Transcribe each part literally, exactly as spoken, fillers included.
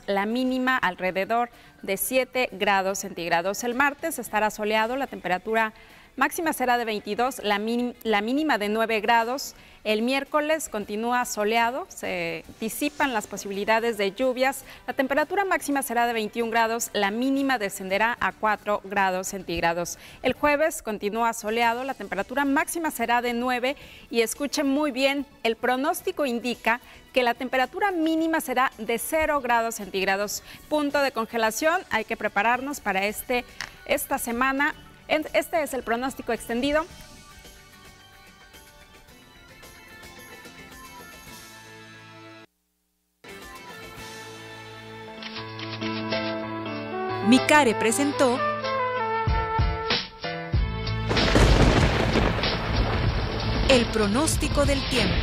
la mínima alrededor de siete grados centígrados. El martes estará soleado, la temperatura máxima será de veintidós, la, la mínima de nueve grados. El miércoles continúa soleado, se disipan las posibilidades de lluvias. La temperatura máxima será de veintiún grados, la mínima descenderá a cuatro grados centígrados. El jueves continúa soleado, la temperatura máxima será de nueve y escuchen muy bien, el pronóstico indica que la temperatura mínima será de cero grados centígrados. Punto de congelación, hay que prepararnos para este, esta semana. Este es el pronóstico extendido. Micare presentó el pronóstico del tiempo.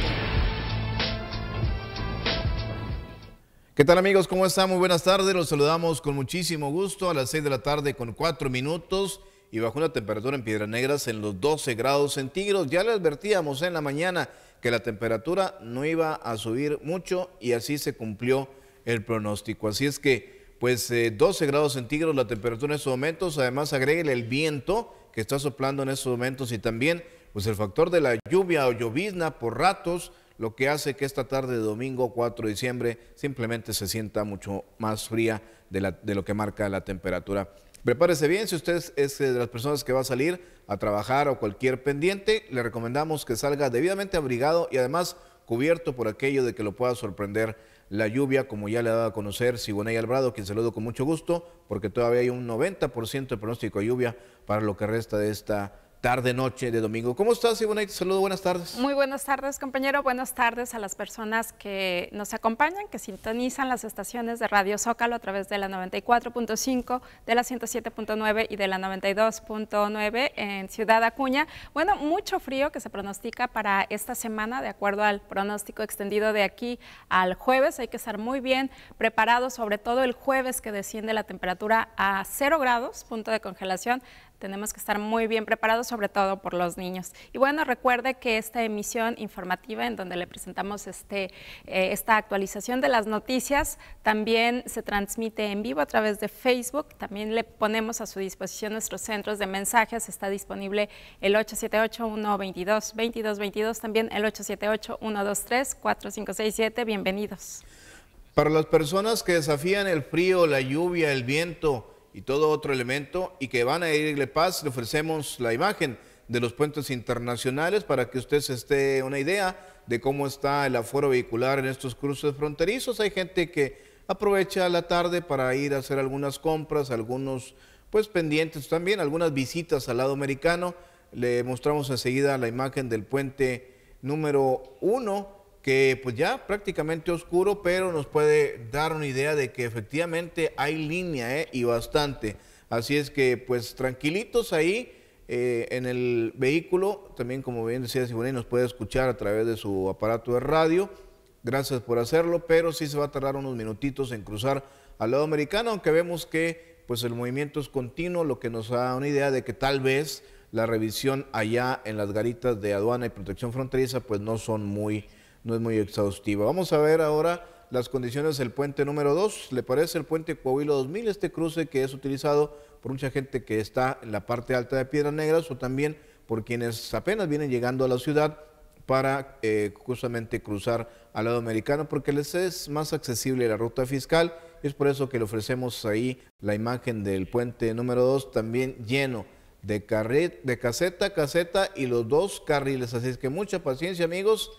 ¿Qué tal, amigos? ¿Cómo están? Muy buenas tardes. Los saludamos con muchísimo gusto a las seis de la tarde con cuatro minutos y bajo una temperatura en Piedras Negras en los doce grados centígrados. Ya le advertíamos en la mañana que la temperatura no iba a subir mucho y así se cumplió el pronóstico. Así es que pues eh, doce grados centígrados la temperatura en estos momentos, además agréguele el viento que está soplando en estos momentos y también pues el factor de la lluvia o llovizna por ratos, lo que hace que esta tarde de domingo cuatro de diciembre simplemente se sienta mucho más fría de, la, de lo que marca la temperatura. Prepárese bien, si usted es de las personas que va a salir a trabajar o cualquier pendiente, le recomendamos que salga debidamente abrigado y además cubierto por aquello de que lo pueda sorprender la lluvia, como ya le ha dado a conocer Siboney Alvarado, quien saludo con mucho gusto, porque todavía hay un noventa por ciento de pronóstico de lluvia para lo que resta de esta tarde, noche de domingo. ¿Cómo estás, Siboney? Te saludo, buenas tardes. Muy buenas tardes, compañero. Buenas tardes a las personas que nos acompañan, que sintonizan las estaciones de Radio Zócalo a través de la noventa y cuatro punto cinco, de la ciento siete punto nueve y de la noventa y dos punto nueve en Ciudad Acuña. Bueno, mucho frío que se pronostica para esta semana, de acuerdo al pronóstico extendido de aquí al jueves. Hay que estar muy bien preparados, sobre todo el jueves que desciende la temperatura a cero grados, punto de congelación. Tenemos que estar muy bien preparados, sobre todo por los niños. Y bueno, recuerde que esta emisión informativa en donde le presentamos este, eh, esta actualización de las noticias también se transmite en vivo a través de Facebook. También le ponemos a su disposición nuestros centros de mensajes. Está disponible el ocho siete ocho, uno dos dos, veintidós veintidós, también el ocho siete ocho, uno dos tres, cuatro cinco seis siete. Bienvenidos. Para las personas que desafían el frío, la lluvia, el viento y todo otro elemento y que van a ir a Paz, le ofrecemos la imagen de los puentes internacionales para que usted se esté una idea de cómo está el aforo vehicular en estos cruces fronterizos. Hay gente que aprovecha la tarde para ir a hacer algunas compras, algunos pues pendientes también, algunas visitas al lado americano. Le mostramos enseguida la imagen del puente número uno, que pues ya prácticamente oscuro, pero nos puede dar una idea de que efectivamente hay línea ¿eh? y bastante. Así es que pues tranquilitos ahí eh, en el vehículo, también como bien decía Siboney, nos puede escuchar a través de su aparato de radio. Gracias por hacerlo, pero sí se va a tardar unos minutitos en cruzar al lado americano, aunque vemos que pues el movimiento es continuo, lo que nos da una idea de que tal vez la revisión allá en las garitas de aduana y protección fronteriza pues no son muy no es muy exhaustiva. Vamos a ver ahora las condiciones del puente número dos. ¿Le parece el puente Coahuila dos mil? Este cruce que es utilizado por mucha gente que está en la parte alta de Piedras Negras o también por quienes apenas vienen llegando a la ciudad para eh, justamente cruzar al lado americano, porque les es más accesible la ruta fiscal. Es por eso que le ofrecemos ahí la imagen del puente número dos, también lleno de, carret, de caseta, caseta y los dos carriles. Así es que mucha paciencia, amigos.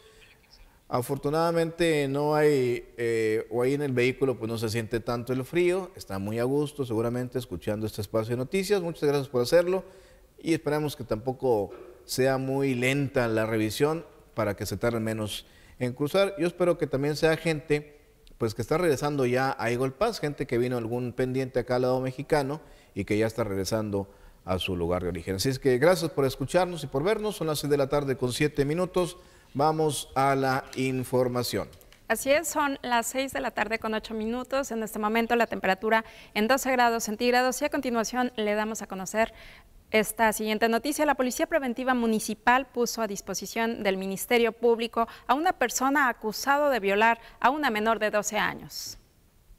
Afortunadamente no hay, eh, o ahí en el vehículo pues no se siente tanto el frío, está muy a gusto seguramente escuchando este espacio de noticias. Muchas gracias por hacerlo y esperamos que tampoco sea muy lenta la revisión para que se tarde menos en cruzar. Yo espero que también sea gente pues que está regresando ya a Eagle Pass, gente que vino algún pendiente acá al lado mexicano y que ya está regresando a su lugar de origen. Así es que gracias por escucharnos y por vernos. Son las seis de la tarde con siete minutos. Vamos a la información. Así es, son las seis de la tarde con ocho minutos. En este momento la temperatura en doce grados centígrados y a continuación le damos a conocer esta siguiente noticia. La Policía Preventiva Municipal puso a disposición del Ministerio Público a una persona acusada de violar a una menor de doce años.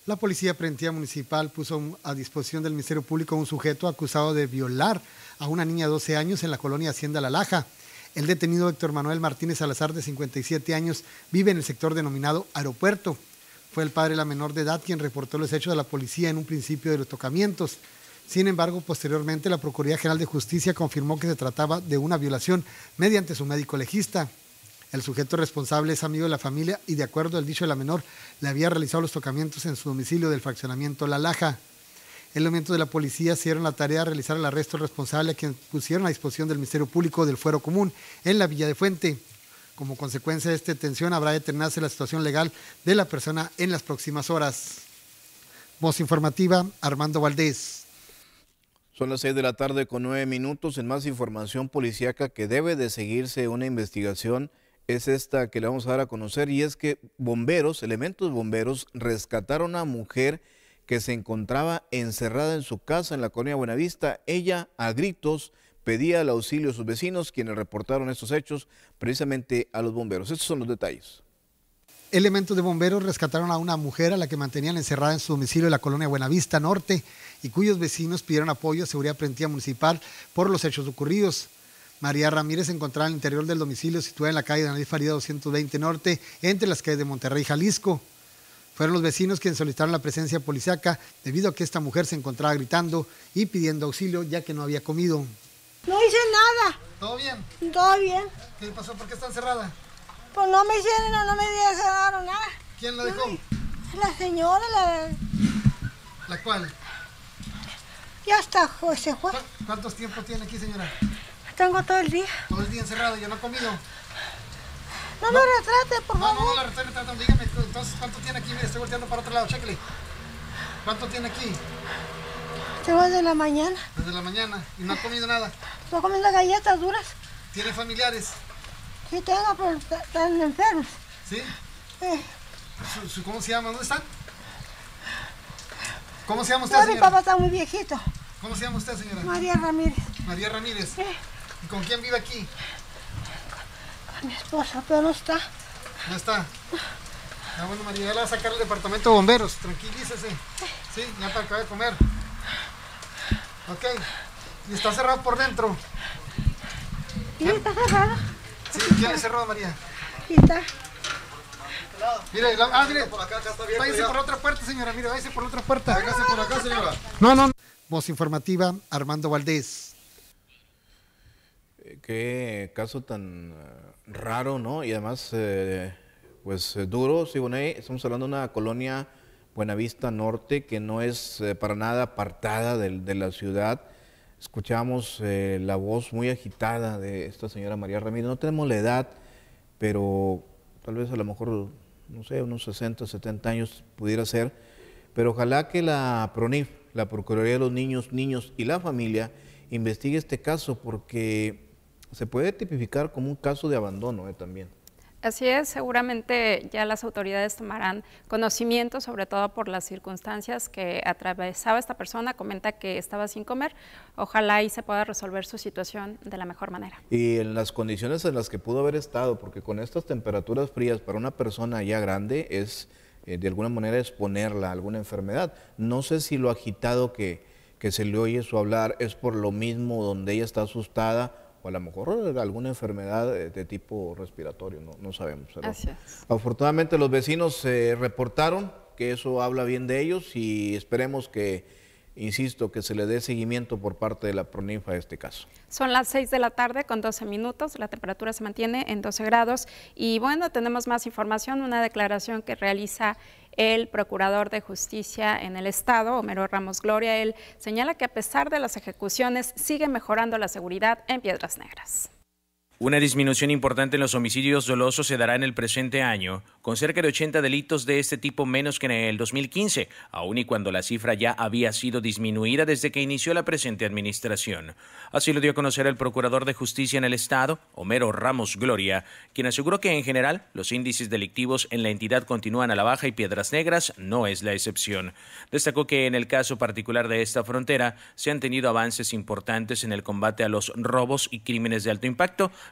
La Policía Preventiva Municipal puso a disposición del Ministerio Público un sujeto acusado de violar a una niña de doce años en la colonia Hacienda La Laja. El detenido Héctor Manuel Martínez Salazar, de cincuenta y siete años, vive en el sector denominado Aeropuerto. Fue el padre de la menor de edad quien reportó los hechos a la policía en un principio de los tocamientos. Sin embargo, posteriormente, la Procuraduría General de Justicia confirmó que se trataba de una violación mediante su médico legista. El sujeto responsable es amigo de la familia y, de acuerdo al dicho de la menor, le había realizado los tocamientos en su domicilio del fraccionamiento La Laja. Elementos de la policía se dieron la tarea de realizar el arresto responsable, a quien pusieron a disposición del Ministerio Público del Fuero Común en la Villa de Fuente. Como consecuencia de esta detención, habrá de determinarse la situación legal de la persona en las próximas horas. Voz informativa, Armando Valdés. Son las seis de la tarde con nueve minutos. En más información policíaca que debe de seguirse una investigación es esta que le vamos a dar a conocer, y es que bomberos, elementos bomberos, rescataron a una mujer que se encontraba encerrada en su casa en la colonia Buenavista. Ella, a gritos, pedía el auxilio a sus vecinos, quienes reportaron estos hechos precisamente a los bomberos. Estos son los detalles. Elementos de bomberos rescataron a una mujer a la que mantenían encerrada en su domicilio en la colonia Buenavista Norte y cuyos vecinos pidieron apoyo a Seguridad Preventiva Municipal por los hechos ocurridos. María Ramírez se encontraba en el interior del domicilio situada en la calle de Daniel Faría doscientos veinte Norte, entre las calles de Monterrey y Jalisco. Fueron los vecinos quienes solicitaron la presencia policiaca debido a que esta mujer se encontraba gritando y pidiendo auxilio ya que no había comido. No hice nada. ¿Todo bien? Todo bien. ¿Qué pasó? ¿Por qué está encerrada? Pues no me hicieron, no, no me dejaron nada. ¿Quién la dejó? La señora, la... ¿La cual? Ya está, se fue. ¿Cuántos tiempos tiene aquí, señora? Tengo todo el día. Todo el día encerrado, ¿ya no ha comido? No, no me retrate, por no, favor. No, no, la estoy retratando. Dígame, entonces, ¿cuánto tiene aquí? Mire, estoy volteando para otro lado, chéquele. ¿Cuánto tiene aquí? Tengo desde la mañana. Desde la mañana. ¿Y no ha comido nada? Estoy comiendo galletas duras. ¿Tiene familiares? Sí tengo, pero están enfermos. ¿Sí? Eh. ¿Su, su, ¿Cómo se llama? ¿Dónde están? ¿Cómo se llama usted, no, señora? Mi papá está muy viejito. ¿Cómo se llama usted, señora? María Ramírez. María Ramírez. Eh. ¿Y con quién vive aquí? Con mi esposa, pero no está. No está. Ah, bueno, María, ya la va a sacar al departamento de bomberos. Tranquilícese. Sí, ya para acabar de comer. Ok. ¿Y está cerrado por dentro? Sí, está cerrado. Sí, ¿quién le cerró, María? Sí, está. Mire, la, ah, mire, por acá, acá está abierto. váyase Ya. por la otra puerta, señora, mire, váyase por la otra puerta. Véngase por acá, señora. No, no, no. Voz informativa, Armando Valdés. Eh, Qué caso tan uh, raro, ¿no? Y además, eh, pues eh, duro, Siboney. Estamos hablando de una colonia Buenavista Norte que no es eh, para nada apartada de, de la ciudad. Escuchamos eh, la voz muy agitada de esta señora María Ramírez. No tenemos la edad, pero tal vez a lo mejor, no sé, unos sesenta, setenta años pudiera ser. Pero ojalá que la PRONIF, la Procuraduría de los Niños, Niños y la Familia, investigue este caso, porque se puede tipificar como un caso de abandono eh, también. Así es, seguramente ya las autoridades tomarán conocimiento, sobre todo por las circunstancias que atravesaba esta persona. Comenta que estaba sin comer. Ojalá y se pueda resolver su situación de la mejor manera. Y en las condiciones en las que pudo haber estado, porque con estas temperaturas frías para una persona ya grande es eh, de alguna manera exponerla a alguna enfermedad. No sé si lo agitado que, que se le oye su hablar es por lo mismo donde ella está asustada, o a lo mejor alguna enfermedad de, de tipo respiratorio, no, no sabemos. ¿Verdad? Así es. Afortunadamente los vecinos eh, reportaron que eso habla bien de ellos y esperemos que, insisto, que se le dé seguimiento por parte de la PRONIF a este caso. Son las seis de la tarde con doce minutos, la temperatura se mantiene en doce grados y bueno, tenemos más información, una declaración que realiza el Procurador de Justicia en el Estado, Homero Ramos Gloria. Él señala que a pesar de las ejecuciones sigue mejorando la seguridad en Piedras Negras. Una disminución importante en los homicidios dolosos se dará en el presente año, con cerca de ochenta delitos de este tipo menos que en el dos mil quince, aun y cuando la cifra ya había sido disminuida desde que inició la presente administración. Así lo dio a conocer el Procurador de Justicia en el Estado, Homero Ramos Gloria, quien aseguró que en general los índices delictivos en la entidad continúan a la baja y Piedras Negras no es la excepción. Destacó que en el caso particular de esta frontera se han tenido avances importantes en el combate a los robos y crímenes de alto impacto,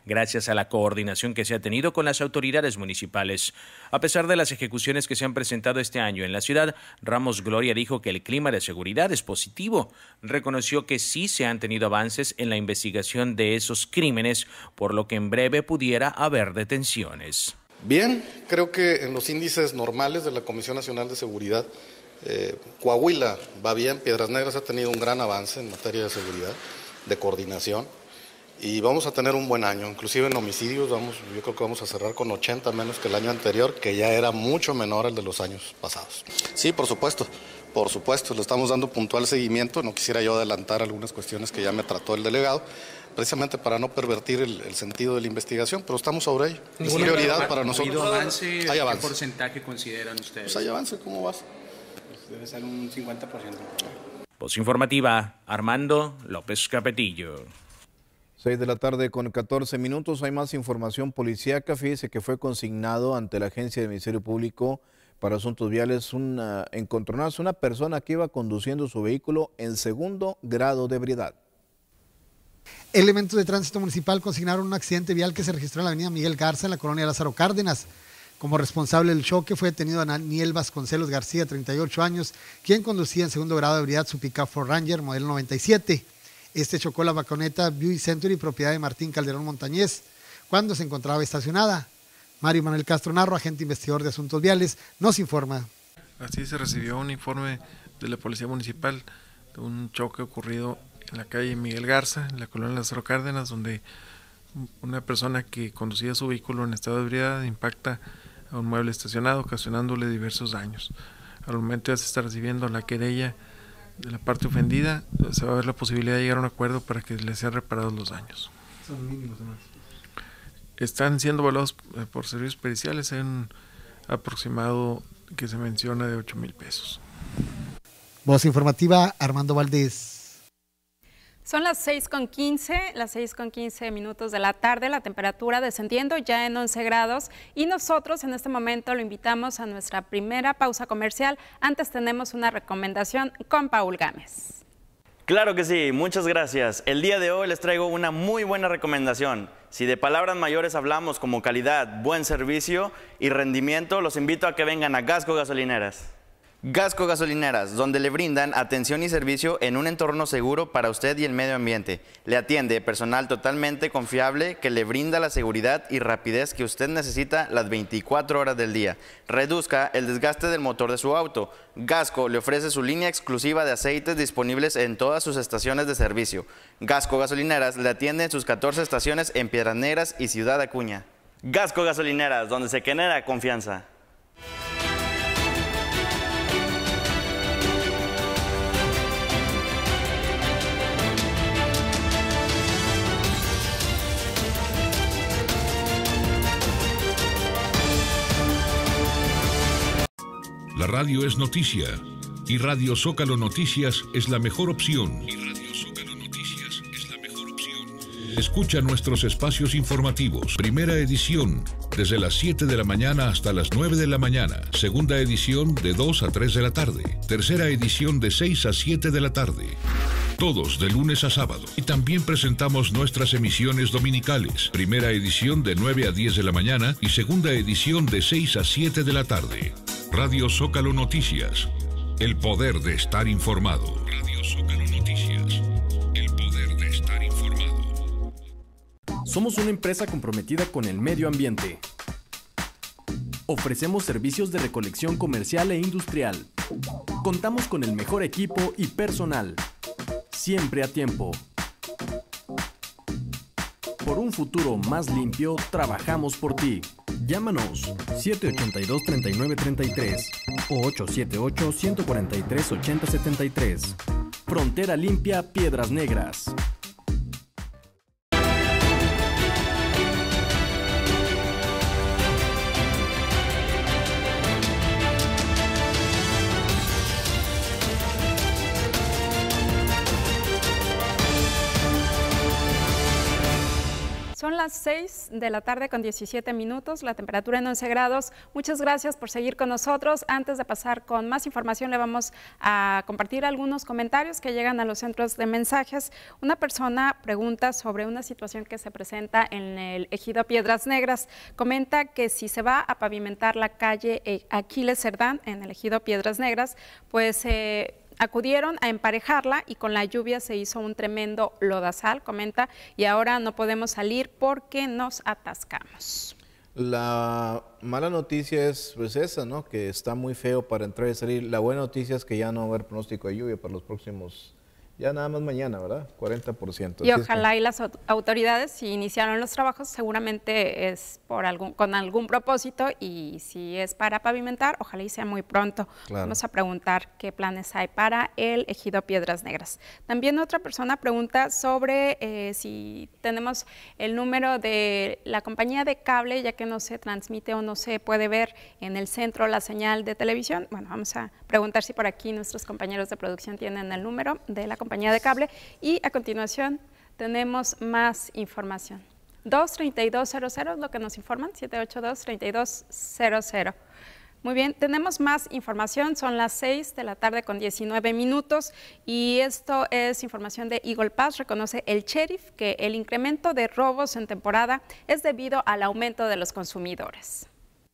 gracias a la coordinación que se ha tenido con las autoridades municipales. A pesar de las ejecuciones que se han presentado este año en la ciudad, Ramos Gloria dijo que el clima de seguridad es positivo. Reconoció que sí se han tenido avances en la investigación de esos crímenes, por lo que en breve pudiera haber detenciones. Bien, creo que en los índices normales de la Comisión Nacional de Seguridad, eh, Coahuila va bien, Piedras Negras ha tenido un gran avance en materia de seguridad, de coordinación, y vamos a tener un buen año, inclusive en homicidios, vamos, yo creo que vamos a cerrar con ochenta menos que el año anterior, que ya era mucho menor al de los años pasados. Sí, por supuesto, por supuesto, le estamos dando puntual seguimiento, no quisiera yo adelantar algunas cuestiones que ya me trató el delegado, precisamente para no pervertir el, el sentido de la investigación, pero estamos sobre ello. Es prioridad para nosotros. Avance, hay avance. ¿Qué porcentaje consideran ustedes? Pues hay avance, ¿cómo vas? Pues debe ser un cincuenta por ciento. Voz informativa, Armando López Capetillo. seis de la tarde con catorce minutos. Hay más información policíaca. Fíjese que fue consignado ante la Agencia del Ministerio Público para Asuntos Viales un uh, encontronazo, una persona que iba conduciendo su vehículo en segundo grado de ebriedad. Elementos de tránsito municipal consignaron un accidente vial que se registró en la avenida Miguel Garza, en la colonia Lázaro Cárdenas. Como responsable del choque fue detenido Daniel Vasconcelos García, treinta y ocho años, quien conducía en segundo grado de ebriedad su pick-up Ford Ranger modelo noventa y siete. Este chocó la vagoneta Buick Century, propiedad de Martín Calderón Montañez, cuando se encontraba estacionada. Mario Manuel Castro Narro, agente investigador de Asuntos Viales, nos informa. Así se recibió un informe de la Policía Municipal de un choque ocurrido en la calle Miguel Garza, en la colonia Lázaro Cárdenas, donde una persona que conducía su vehículo en estado de ebriedad impacta a un mueble estacionado, ocasionándole diversos daños. Al momento ya se está recibiendo la querella de la parte ofendida, se va a ver la posibilidad de llegar a un acuerdo para que le sean reparados los daños. Son mínimos además. Están siendo evaluados por servicios periciales en un aproximado que se menciona de ocho mil pesos. Voz informativa, Armando Valdés. Son las seis con quince, las seis con quince minutos de la tarde, la temperatura descendiendo ya en once grados y nosotros en este momento lo invitamos a nuestra primera pausa comercial. Antes tenemos una recomendación con Paul Gámez. Claro que sí, muchas gracias. El día de hoy les traigo una muy buena recomendación. Si de palabras mayores hablamos como calidad, buen servicio y rendimiento, los invito a que vengan a Gasco Gasolineras. Gasco Gasolineras, donde le brindan atención y servicio en un entorno seguro para usted y el medio ambiente. Le atiende personal totalmente confiable que le brinda la seguridad y rapidez que usted necesita las veinticuatro horas del día. Reduzca el desgaste del motor de su auto. Gasco le ofrece su línea exclusiva de aceites disponibles en todas sus estaciones de servicio. Gasco Gasolineras le atiende en sus catorce estaciones en Piedras Negras y Ciudad Acuña. Gasco Gasolineras, donde se genera confianza. La radio es noticia y Radio Zócalo Noticias es la mejor opción. Y Radio Zócalo Noticias es la mejor opción. Escucha nuestros espacios informativos. Primera edición, desde las siete de la mañana hasta las nueve de la mañana. Segunda edición, de dos a tres de la tarde. Tercera edición, de seis a siete de la tarde. Todos de lunes a sábado. Y también presentamos nuestras emisiones dominicales. Primera edición de nueve a diez de la mañana y segunda edición de seis a siete de la tarde. Radio Zócalo Noticias. El poder de estar informado. Radio Zócalo Noticias. El poder de estar informado. Somos una empresa comprometida con el medio ambiente. Ofrecemos servicios de recolección comercial e industrial. Contamos con el mejor equipo y personal. Siempre a tiempo. Por un futuro más limpio, trabajamos por ti. Llámanos siete ocho dos, tres nueve tres tres o ocho siete ocho, uno cuatro tres, ocho cero siete tres. Frontera Limpia, Piedras Negras. Son las seis de la tarde con diecisiete minutos, la temperatura en once grados. Muchas gracias por seguir con nosotros. Antes de pasar con más información, le vamos a compartir algunos comentarios que llegan a los centros de mensajes. Una persona pregunta sobre una situación que se presenta en el ejido Piedras Negras. Comenta que si se va a pavimentar la calle Aquiles Cerdán en el ejido Piedras Negras, pues eh, acudieron a emparejarla y con la lluvia se hizo un tremendo lodazal, comenta, y ahora no podemos salir porque nos atascamos. La mala noticia es pues esa, ¿no? Que está muy feo para entrar y salir. La buena noticia es que ya no va a haber pronóstico de lluvia para los próximos, ya nada más mañana, ¿verdad? cuarenta por ciento. Y Así ojalá es que... y las autoridades, si iniciaron los trabajos, seguramente es por algún, con algún propósito, y si es para pavimentar, ojalá y sea muy pronto. Claro. Vamos a preguntar qué planes hay para el ejido Piedras Negras. También otra persona pregunta sobre eh, si tenemos el número de la compañía de cable, ya que no se transmite o no se puede ver en el centro la señal de televisión. Bueno, vamos a preguntar si por aquí nuestros compañeros de producción tienen el número de la compañía de cable, y a continuación tenemos más información. dos treinta y dos cero cero es lo que nos informan, siete ocho dos, treinta y dos cero cero. Muy bien, tenemos más información, son las seis de la tarde con diecinueve minutos, y esto es información de Eagle Pass. Reconoce el sheriff que el incremento de robos en temporada es debido al aumento de los consumidores.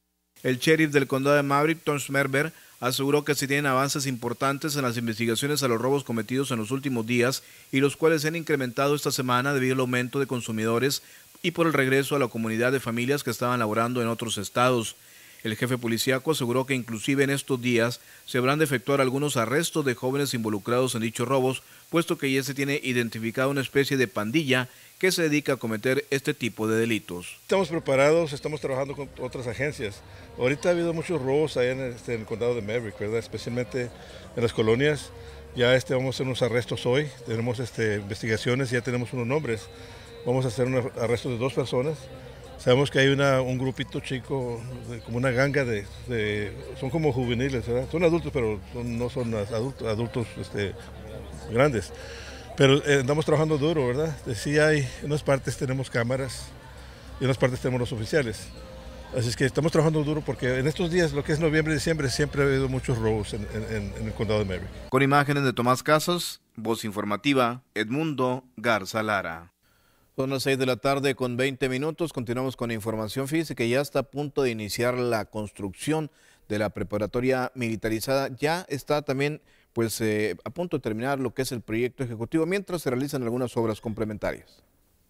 El sheriff del condado de Maverick, Tom Schmerber, aseguró que se tienen avances importantes en las investigaciones a los robos cometidos en los últimos días y los cuales se han incrementado esta semana debido al aumento de consumidores y por el regreso a la comunidad de familias que estaban laborando en otros estados. El jefe policíaco aseguró que inclusive en estos días se habrán de efectuar algunos arrestos de jóvenes involucrados en dichos robos, puesto que ya se tiene identificada una especie de pandilla que se dedica a cometer este tipo de delitos. Estamos preparados, estamos trabajando con otras agencias. Ahorita ha habido muchos robos allá en, este, en el condado de Maverick, ¿verdad? Especialmente en las colonias. Ya este, vamos a hacer unos arrestos hoy, tenemos este, investigaciones, ya tenemos unos nombres. Vamos a hacer un arresto de dos personas. Sabemos que hay una, un grupito chico, de, como una ganga de, de, son como juveniles, ¿verdad? Son adultos, pero son, no son adultos, adultos este, grandes. Pero eh, andamos trabajando duro, ¿verdad? Sí hay, en unas partes tenemos cámaras y en otras partes tenemos los oficiales. Así es que estamos trabajando duro porque en estos días, lo que es noviembre y diciembre, siempre ha habido muchos robos en, en, en el condado de Maverick. Con imágenes de Tomás Casas, voz informativa, Edmundo Garza Lara. Son las seis de la tarde con veinte minutos, continuamos con información. Fíjese que ya está a punto de iniciar la construcción de la preparatoria militarizada. Ya está también pues eh, a punto de terminar lo que es el proyecto ejecutivo, mientras se realizan algunas obras complementarias.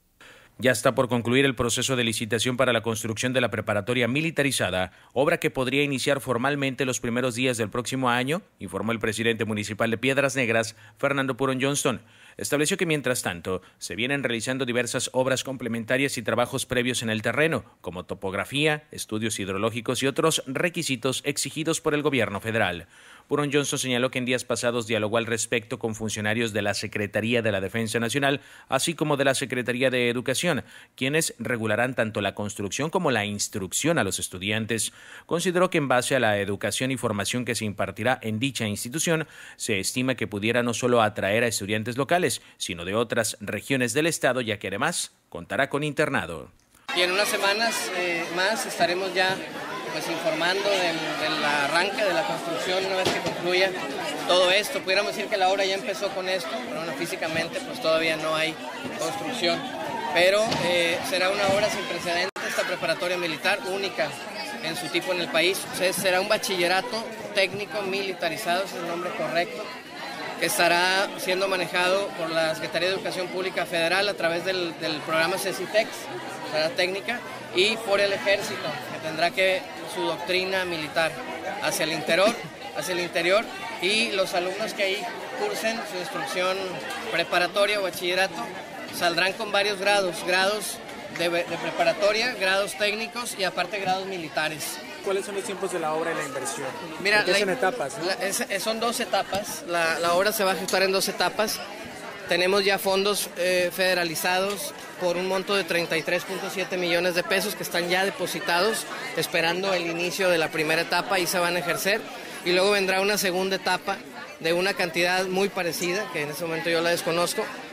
Ya está por concluir el proceso de licitación para la construcción de la preparatoria militarizada, obra que podría iniciar formalmente los primeros días del próximo año, informó el presidente municipal de Piedras Negras, Fernando Purón Johnston. Estableció que mientras tanto se vienen realizando diversas obras complementarias y trabajos previos en el terreno, como topografía, estudios hidrológicos y otros requisitos exigidos por el gobierno federal. Purón Johnston señaló que en días pasados dialogó al respecto con funcionarios de la Secretaría de la Defensa Nacional, así como de la Secretaría de Educación, quienes regularán tanto la construcción como la instrucción a los estudiantes. Consideró que en base a la educación y formación que se impartirá en dicha institución, se estima que pudiera no solo atraer a estudiantes locales, sino de otras regiones del estado, ya que además contará con internado. Y en unas semanas eh, más estaremos ya pues informando del, del arranque de la construcción una vez que concluya todo esto. Pudiéramos decir que la obra ya empezó con esto, pero bueno, físicamente pues todavía no hay construcción. Pero eh, será una obra sin precedentes, esta preparatoria militar, única en su tipo en el país. O sea, será un bachillerato técnico militarizado, ese es el nombre correcto, que estará siendo manejado por la Secretaría de Educación Pública Federal a través del, del programa CECITEX, será técnica, y por el Ejército, que tendrá que su doctrina militar hacia el interior, hacia el interior, y los alumnos que ahí cursen su instrucción preparatoria o bachillerato saldrán con varios grados, grados de, de preparatoria, grados técnicos y aparte grados militares. ¿Cuáles son los tiempos de la obra y la inversión? Mira, Porque la, son etapas, ¿no? la, es, son dos etapas, la, la obra se va a ejecutar en dos etapas. Tenemos ya fondos eh, federalizados por un monto de treinta y tres punto siete millones de pesos que están ya depositados, esperando el inicio de la primera etapa y se van a ejercer. Y luego vendrá una segunda etapa de una cantidad muy parecida, que en ese momento yo la desconozco,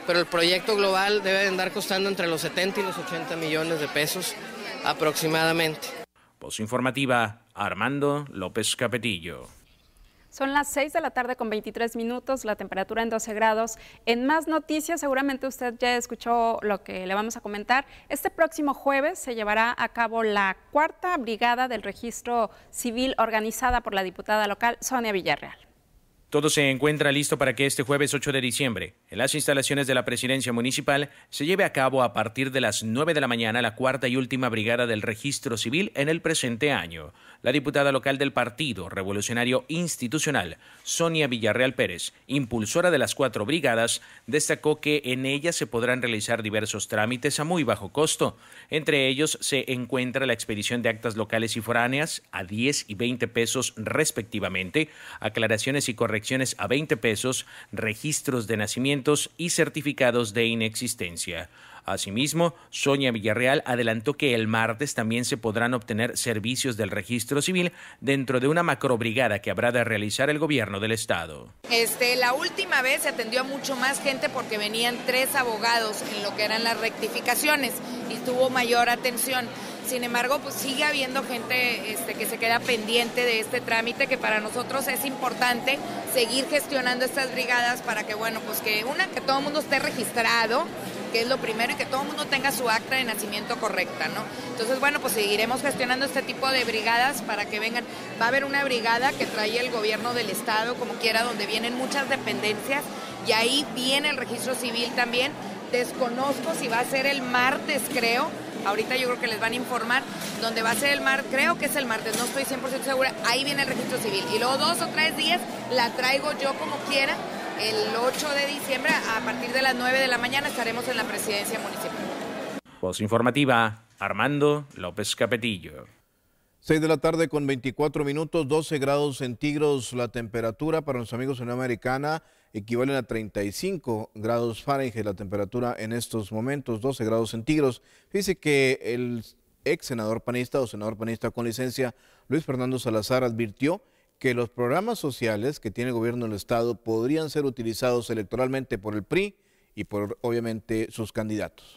pero el proyecto global debe de andar costando entre los setenta y los ochenta millones de pesos aproximadamente. Voz informativa, Armando López Capetillo. Son las seis de la tarde con veintitrés minutos, la temperatura en doce grados. En más noticias, seguramente usted ya escuchó lo que le vamos a comentar. Este próximo jueves se llevará a cabo la cuarta brigada del registro civil organizada por la diputada local Sonia Villarreal. Todo se encuentra listo para que este jueves ocho de diciembre, en las instalaciones de la Presidencia Municipal, se lleve a cabo a partir de las nueve de la mañana la cuarta y última brigada del registro civil en el presente año. La diputada local del Partido Revolucionario Institucional, Sonia Villarreal Pérez, impulsora de las cuatro brigadas, destacó que en ellas se podrán realizar diversos trámites a muy bajo costo. Entre ellos se encuentra la expedición de actas locales y foráneas a diez y veinte pesos respectivamente, aclaraciones y correcciones a veinte pesos, registros de nacimientos y certificados de inexistencia. Asimismo, Sonia Villarreal adelantó que el martes también se podrán obtener servicios del registro civil dentro de una macrobrigada que habrá de realizar el gobierno del estado. Este, la última vez se atendió a mucho más gente porque venían tres abogados en lo que eran las rectificaciones y tuvo mayor atención. Sin embargo, pues sigue habiendo gente este, que se queda pendiente de este trámite, que para nosotros es importante seguir gestionando estas brigadas para que, bueno, pues que una, que todo el mundo esté registrado, que es lo primero, y que todo el mundo tenga su acta de nacimiento correcta, ¿no? Entonces, bueno, pues seguiremos gestionando este tipo de brigadas para que vengan. Va a haber una brigada que trae el gobierno del estado, como quiera, donde vienen muchas dependencias, y ahí viene el registro civil también. Desconozco si va a ser el martes, creo. Ahorita yo creo que les van a informar donde va a ser el martes, creo que es el martes, no estoy cien por ciento segura, ahí viene el registro civil. Y luego dos o tres días la traigo yo como quiera, el ocho de diciembre a partir de las nueve de la mañana estaremos en la presidencia municipal. Voz informativa, Armando López Capetillo. seis de la tarde con veinticuatro minutos, doce grados centígrados la temperatura para los amigos de Unión Americana, equivalen a treinta y cinco grados Fahrenheit la temperatura en estos momentos, doce grados centígrados. Fíjese que el ex senador panista o senador panista con licencia, Luis Fernando Salazar, advirtió que los programas sociales que tiene el gobierno del estado podrían ser utilizados electoralmente por el P R I y por, obviamente, sus candidatos.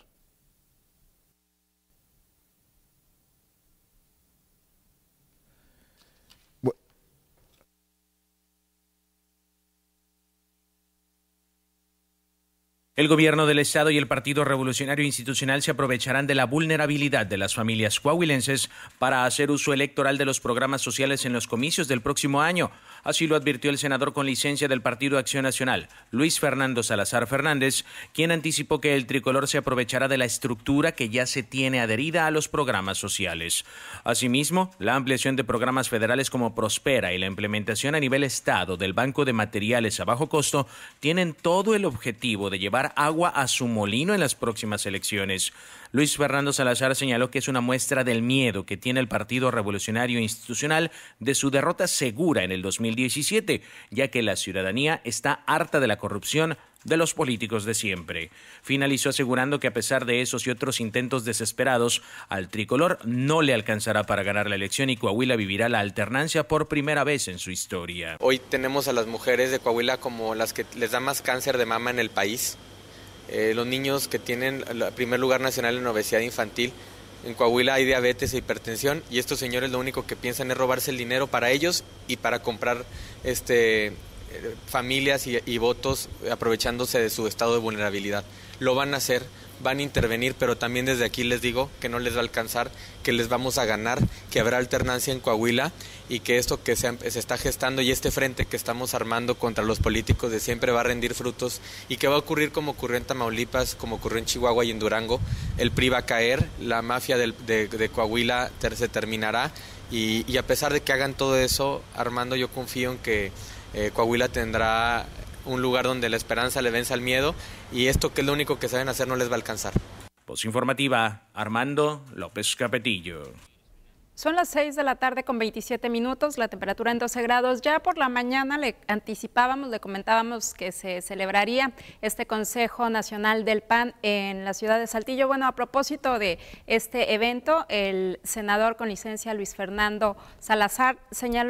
El gobierno del estado y el Partido Revolucionario Institucional se aprovecharán de la vulnerabilidad de las familias coahuilenses para hacer uso electoral de los programas sociales en los comicios del próximo año. Así lo advirtió el senador con licencia del Partido Acción Nacional, Luis Fernando Salazar Fernández, quien anticipó que el tricolor se aprovechará de la estructura que ya se tiene adherida a los programas sociales. Asimismo, la ampliación de programas federales como Prospera y la implementación a nivel estado del Banco de Materiales a bajo costo tienen todo el objetivo de llevar agua a su molino en las próximas elecciones. Luis Fernando Salazar señaló que es una muestra del miedo que tiene el Partido Revolucionario Institucional de su derrota segura en el dos mil diecisiete, ya que la ciudadanía está harta de la corrupción de los políticos de siempre. Finalizó asegurando que a pesar de esos y otros intentos desesperados, al tricolor no le alcanzará para ganar la elección y Coahuila vivirá la alternancia por primera vez en su historia. Hoy tenemos a las mujeres de Coahuila como las que les da más cáncer de mama en el país. Eh, los niños que tienen el primer lugar nacional en obesidad infantil. En Coahuila hay diabetes e hipertensión y estos señores lo único que piensan es robarse el dinero para ellos y para comprar este, familias y, y votos aprovechándose de su estado de vulnerabilidad. Lo van a hacer, van a intervenir, pero también desde aquí les digo que no les va a alcanzar, que les vamos a ganar, que habrá alternancia en Coahuila y que esto que se, se está gestando y este frente que estamos armando contra los políticos de siempre va a rendir frutos y que va a ocurrir como ocurrió en Tamaulipas, como ocurrió en Chihuahua y en Durango. El P R I va a caer, la mafia del, de, de Coahuila ter, se terminará y, y a pesar de que hagan todo eso, Armando, yo confío en que eh, Coahuila tendrá un lugar donde la esperanza le vence al miedo y esto que es lo único que saben hacer no les va a alcanzar. Voz informativa, Armando López Capetillo. Son las seis de la tarde con veintisiete minutos, la temperatura en doce grados. Ya por la mañana le anticipábamos, le comentábamos que se celebraría este Consejo Nacional del P A N en la ciudad de Saltillo. Bueno, a propósito de este evento, el senador con licencia Luis Fernando Salazar señaló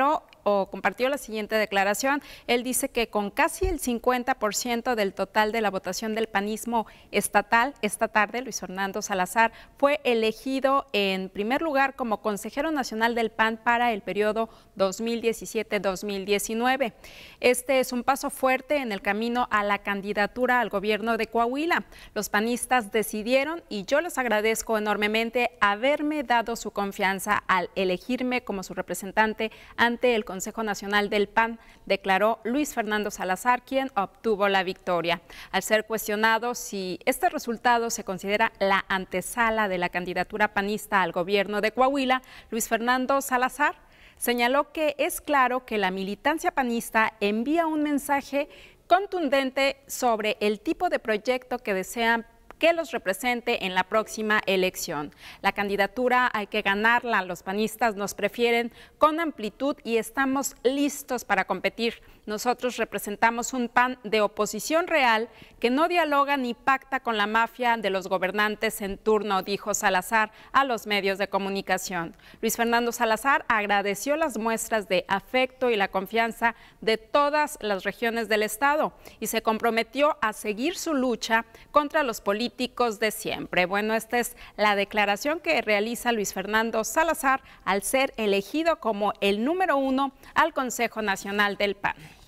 o compartió la siguiente declaración. Él dice que con casi el cincuenta por ciento del total de la votación del panismo estatal, esta tarde Luis Fernando Salazar fue elegido en primer lugar como consejero nacional del P A N para el periodo dos mil diecisiete dos mil diecinueve. Este es un paso fuerte en el camino a la candidatura al gobierno de Coahuila. Los panistas decidieron, y yo les agradezco enormemente haberme dado su confianza al elegirme como su representante ante el Consejo Nacional del P A N, declaró Luis Fernando Salazar, quien obtuvo la victoria. Al ser cuestionado si este resultado se considera la antesala de la candidatura panista al gobierno de Coahuila, Luis Fernando Salazar señaló que es claro que la militancia panista envía un mensaje contundente sobre el tipo de proyecto que desean que los represente en la próxima elección. La candidatura hay que ganarla, los panistas nos prefieren con amplitud y estamos listos para competir. Nosotros representamos un P A N de oposición real que no dialoga ni pacta con la mafia de los gobernantes en turno, dijo Salazar a los medios de comunicación. Luis Fernando Salazar agradeció las muestras de afecto y la confianza de todas las regiones del estado y se comprometió a seguir su lucha contra los políticos de siempre. Bueno, esta es la declaración que realiza Luis Fernando Salazar al ser elegido como el número uno al Consejo Nacional del P A N.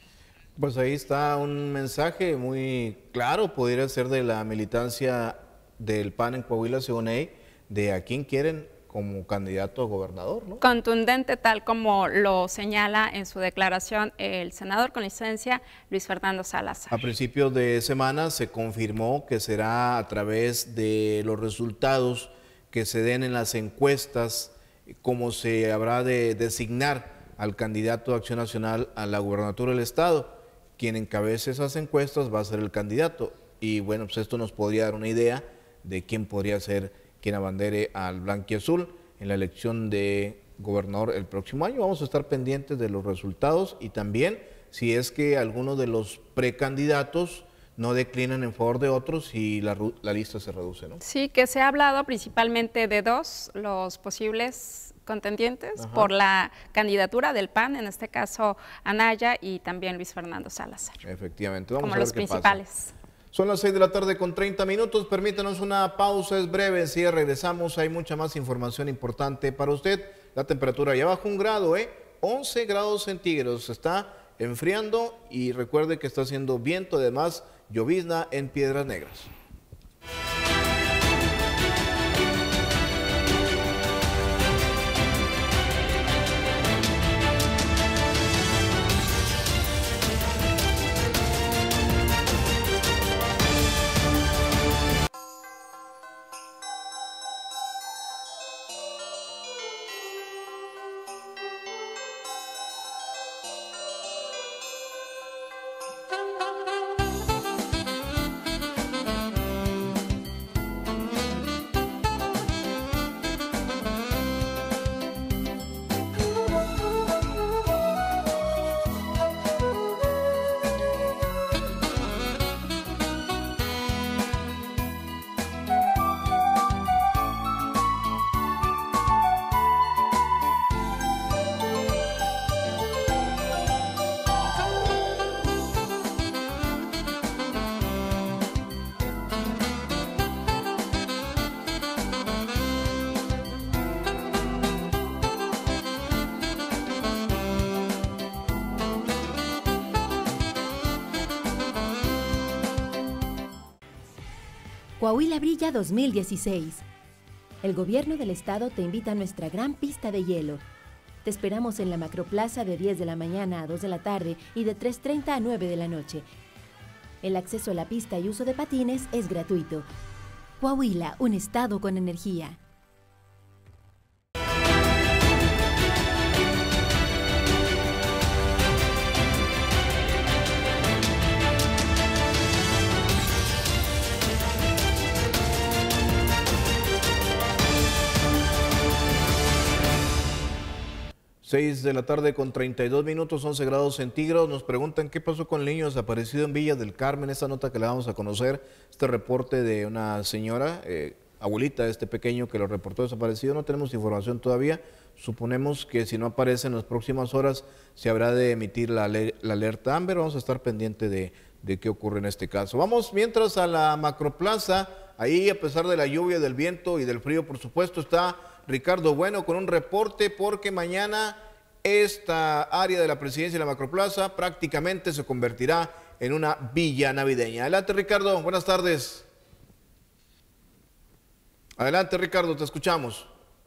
Pues ahí está un mensaje muy claro, podría ser de la militancia del P A N en Coahuila, según él, de a quién quieren como candidato a gobernador, ¿no? Contundente, tal como lo señala en su declaración el senador con licencia Luis Fernando Salazar. A principios de semana se confirmó que será a través de los resultados que se den en las encuestas, como se habrá de designar al candidato de Acción Nacional a la gubernatura del estado. Quien encabece esas encuestas va a ser el candidato y bueno, pues esto nos podría dar una idea de quién podría ser quien abandere al blanquiazul en la elección de gobernador el próximo año. Vamos a estar pendientes de los resultados y también si es que algunos de los precandidatos no declinan en favor de otros y la, la lista se reduce, ¿no? Sí, que se ha hablado principalmente de dos, los posibles contendientes. Ajá. Por la candidatura del P A N, en este caso Anaya y también Luis Fernando Salazar. Efectivamente, vamos como a ver los qué principales. Pasa. Son las seis de la tarde con treinta minutos, permítanos una pausa, es breve, si regresamos, hay mucha más información importante para usted. La temperatura ya bajó un grado, ¿eh? once grados centígrados, se está enfriando y recuerde que está haciendo viento, además llovizna en Piedras Negras. Coahuila Brilla dos mil dieciséis. El gobierno del estado te invita a nuestra gran pista de hielo. Te esperamos en la Macroplaza de diez de la mañana a dos de la tarde y de tres treinta a nueve de la noche. El acceso a la pista y uso de patines es gratuito. Coahuila, un estado con energía. seis de la tarde con treinta y dos minutos, once grados centígrados. Nos preguntan qué pasó con el niño desaparecido en Villa del Carmen. Esta nota que le vamos a conocer, este reporte de una señora, eh, abuelita de este pequeño que lo reportó desaparecido. No tenemos información todavía suponemos que si no aparece en las próximas horas se habrá de emitir la, la alerta Amber. Vamos a estar pendiente de, de qué ocurre en este caso. Vamos mientras a la Macroplaza. Ahí, a pesar de la lluvia, del viento y del frío, por supuesto, está Ricardo Bueno con un reporte, porque mañana esta área de la Presidencia de la Macroplaza prácticamente se convertirá en una villa navideña. Adelante, Ricardo, buenas tardes. Adelante, Ricardo, te escuchamos.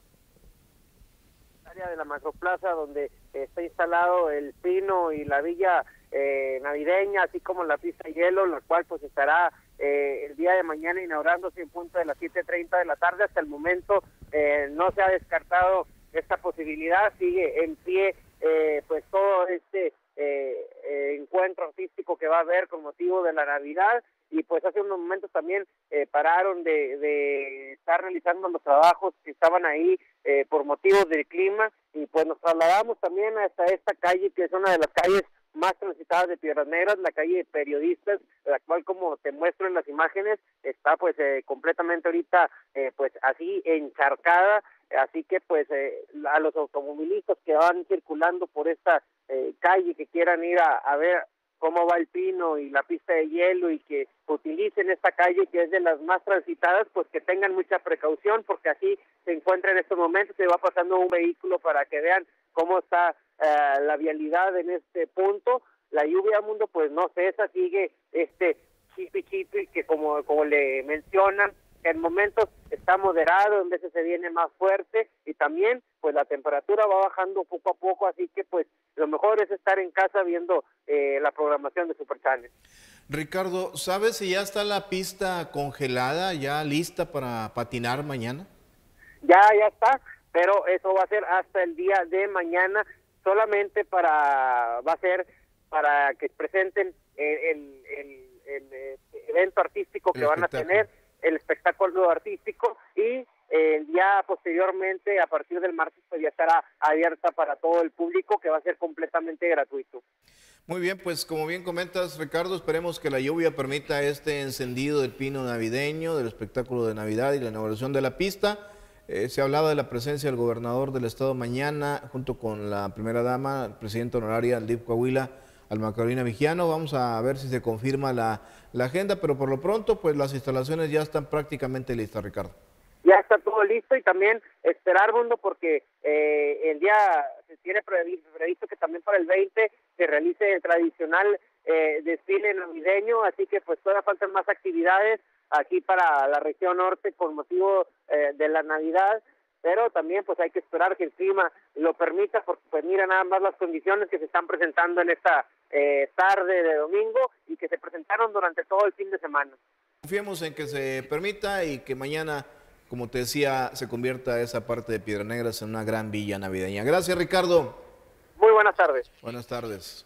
Área de la Macroplaza, donde está instalado el pino y la villa eh, navideña, así como la pista de hielo, la cual pues estará eh, el día de mañana inaugurándose en punto de las siete treinta de la tarde. Hasta el momento eh, no se ha descartado esta posibilidad, sigue en pie eh, pues todo este eh, eh, encuentro artístico que va a haber con motivo de la Navidad. Y pues hace unos momentos también eh, pararon de, de estar realizando los trabajos que estaban ahí eh, por motivos del clima, y pues nos trasladamos también hasta esta calle, que es una de las calles más transitadas de Piedras Negras, la calle de Periodistas, la cual, como te muestro en las imágenes, está pues eh, completamente ahorita eh, pues así encharcada. Así que pues eh, a los automovilistas que van circulando por esta eh, calle, que quieran ir a, a ver cómo va el pino y la pista de hielo, y que utilicen esta calle, que es de las más transitadas, pues que tengan mucha precaución, porque así se encuentra en estos momentos, se va pasando un vehículo para que vean cómo está uh, la vialidad en este punto. La lluvia, mundo, pues no cesa, sigue este chipi chipi, que como, como le mencionan, en momentos está moderado, en veces se viene más fuerte, y también pues la temperatura va bajando poco a poco, así que pues lo mejor es estar en casa viendo eh, la programación de Super Channel. Ricardo, ¿sabes si ya está la pista congelada, ya lista para patinar mañana? Ya, ya está, pero eso va a ser hasta el día de mañana, solamente para, va a ser para que presenten el, el, el, el, el evento artístico que van a tener, el espectáculo artístico, y eh, ya posteriormente, a partir del martes, pues ya estará abierta para todo el público, que va a ser completamente gratuito. Muy bien, pues como bien comentas, Ricardo, esperemos que la lluvia permita este encendido del pino navideño, del espectáculo de Navidad y la inauguración de la pista. Eh, se hablaba de la presencia del gobernador del estado mañana, junto con la primera dama, presidenta honoraria del D I F Coahuila, Alma Carolina Vigiano. Vamos a ver si se confirma la, la agenda, pero por lo pronto pues las instalaciones ya están prácticamente listas, Ricardo. Ya está todo listo, y también esperar, mundo, porque eh, el día se tiene previsto, previsto que también para el veinte se realice el tradicional eh, desfile navideño, así que pues todavía faltan más actividades aquí para la región norte con motivo eh, de la Navidad. Pero también pues hay que esperar que el clima lo permita, porque pues mira nada más las condiciones que se están presentando en esta eh, tarde de domingo, y que se presentaron durante todo el fin de semana. Confiemos en que se permita y que mañana, como te decía, se convierta esa parte de Piedras Negras en una gran villa navideña. Gracias, Ricardo. Muy buenas tardes. Buenas tardes.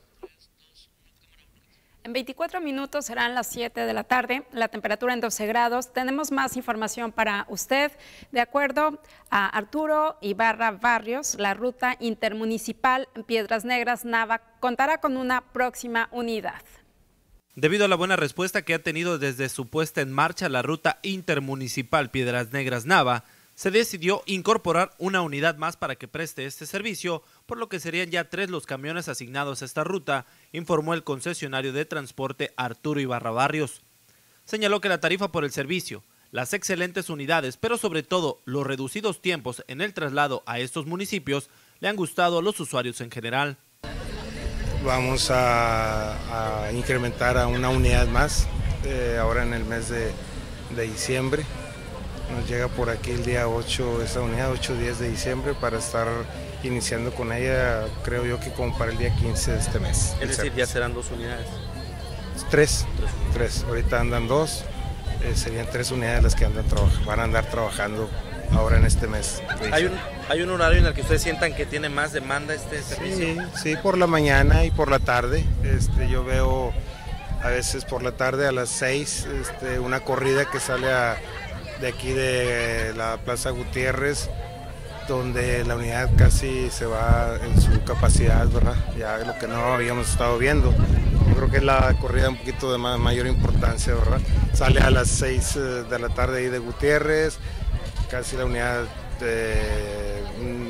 En veinticuatro minutos serán las siete de la tarde, la temperatura en doce grados. Tenemos más información para usted. De acuerdo a Arturo Ibarra Barrios, la ruta intermunicipal Piedras Negras Nava contará con una próxima unidad. Debido a la buena respuesta que ha tenido desde su puesta en marcha la ruta intermunicipal Piedras Negras Nava, se decidió incorporar una unidad más para que preste este servicio, por lo que serían ya tres los camiones asignados a esta ruta, informó el concesionario de transporte Arturo Ibarra Barrios. Señaló que la tarifa por el servicio, las excelentes unidades, pero sobre todo los reducidos tiempos en el traslado a estos municipios, le han gustado a los usuarios en general. Vamos a, a incrementar a una unidad más, eh, ahora en el mes de, de diciembre. Nos llega por aquí el día ocho, esta unidad, ocho días de diciembre, para estar iniciando con ella, creo yo que como para el día quince de este mes. Es decir, ya serán dos unidades. Tres, tres. Ahorita andan dos, eh, serían tres unidades las que andan van a andar trabajando ahora en este mes. ¿Hay un, ¿Hay un horario en el que ustedes sientan que tiene más demanda este servicio? Sí, sí, por la mañana y por la tarde. Este, yo veo a veces por la tarde a las seis este, una corrida que sale a de aquí de la Plaza Gutiérrez, donde la unidad casi se va en su capacidad, ¿verdad? Ya lo que no habíamos estado viendo. Yo creo que es la corrida un poquito de mayor importancia, ¿verdad? Sale a las seis de la tarde ahí de Gutiérrez, casi la unidad de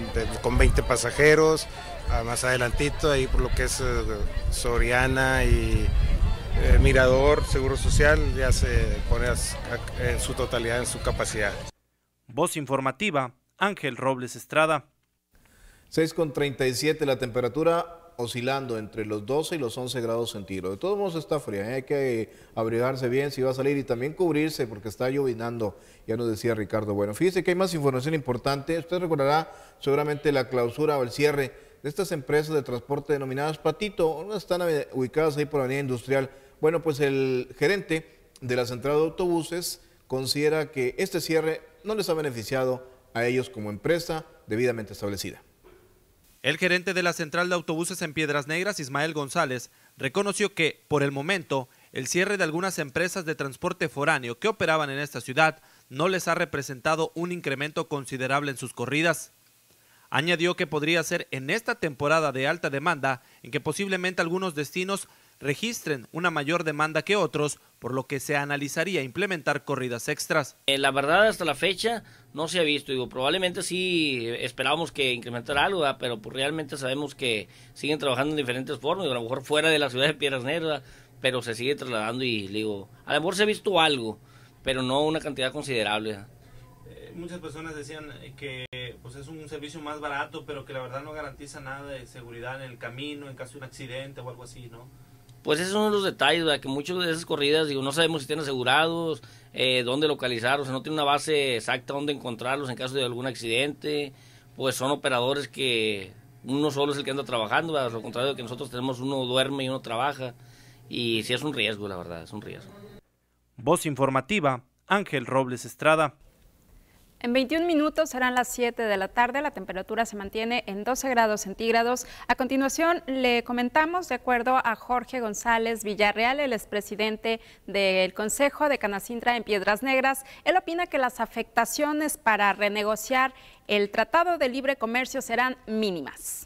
de, con veinte pasajeros, uh, más adelantito, ahí por lo que es uh, Soriana y uh, Mirador, Seguro Social, ya se pone a, a, en su totalidad, en su capacidad. Voz informativa, Ángel Robles Estrada. seis con treinta y siete la temperatura, oscilando entre los doce y los once grados centígrados. De todos modos está fría, ¿eh? Hay que abrigarse bien si va a salir y también cubrirse porque está llovinando, ya nos decía Ricardo. Bueno, fíjese que hay más información importante. Usted recordará seguramente la clausura o el cierre de estas empresas de transporte denominadas Patito, unas están ubicadas ahí por la Avenida Industrial. Bueno, pues el gerente de la central de autobuses considera que este cierre no les ha beneficiado a ellos como empresa debidamente establecida. El gerente de la central de autobuses en Piedras Negras, Ismael González, reconoció que, por el momento, el cierre de algunas empresas de transporte foráneo que operaban en esta ciudad no les ha representado un incremento considerable en sus corridas. Añadió que podría ser en esta temporada de alta demanda en que posiblemente algunos destinos registren una mayor demanda que otros, por lo que se analizaría implementar corridas extras. Eh, la verdad, hasta la fecha no se ha visto, digo, probablemente sí esperábamos que incrementara algo, ¿verdad? Pero pues realmente sabemos que siguen trabajando en diferentes formas, digo, a lo mejor fuera de la ciudad de Piedras Negras, pero se sigue trasladando y digo, a lo mejor se ha visto algo, pero no una cantidad considerable. Eh, muchas personas decían que pues es un servicio más barato, pero que la verdad no garantiza nada de seguridad en el camino, en caso de un accidente o algo así, ¿no? Pues esos son los detalles, ¿verdad? Que muchas de esas corridas, digo, no sabemos si estén asegurados, eh, dónde localizarlos, o sea, no tiene una base exacta dónde encontrarlos en caso de algún accidente, pues son operadores que uno solo es el que anda trabajando, ¿verdad? Lo contrario de que nosotros tenemos, uno duerme y uno trabaja, y sí es un riesgo, la verdad, es un riesgo. Voz informativa, Ángel Robles Estrada. En veintiún minutos serán las siete de la tarde, la temperatura se mantiene en doce grados centígrados. A continuación le comentamos, de acuerdo a Jorge González Villarreal, el expresidente del Consejo de Canacintra en Piedras Negras, él opina que las afectaciones para renegociar el Tratado de Libre Comercio serán mínimas.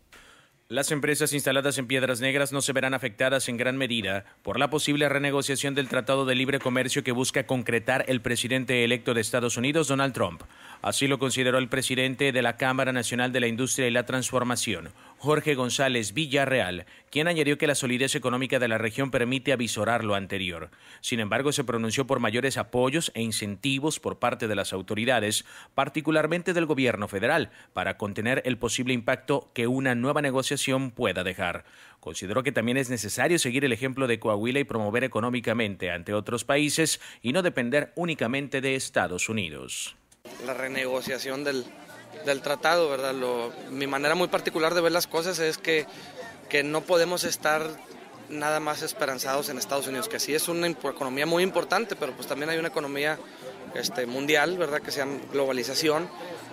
Las empresas instaladas en Piedras Negras no se verán afectadas en gran medida por la posible renegociación del Tratado de Libre Comercio que busca concretar el presidente electo de Estados Unidos, Donald Trump. Así lo consideró el presidente de la Cámara Nacional de la Industria y la Transformación, Jorge González Villarreal, quien añadió que la solidez económica de la región permite avisorar lo anterior. Sin embargo, se pronunció por mayores apoyos e incentivos por parte de las autoridades, particularmente del gobierno federal, para contener el posible impacto que una nueva negociación pueda dejar. Consideró que también es necesario seguir el ejemplo de Coahuila y promover económicamente ante otros países y no depender únicamente de Estados Unidos. La renegociación del, del tratado, ¿verdad? Lo, mi manera muy particular de ver las cosas es que, que no podemos estar nada más esperanzados en Estados Unidos, que sí es una economía muy importante, pero pues también hay una economía este, mundial, ¿verdad? Que se llama globalización,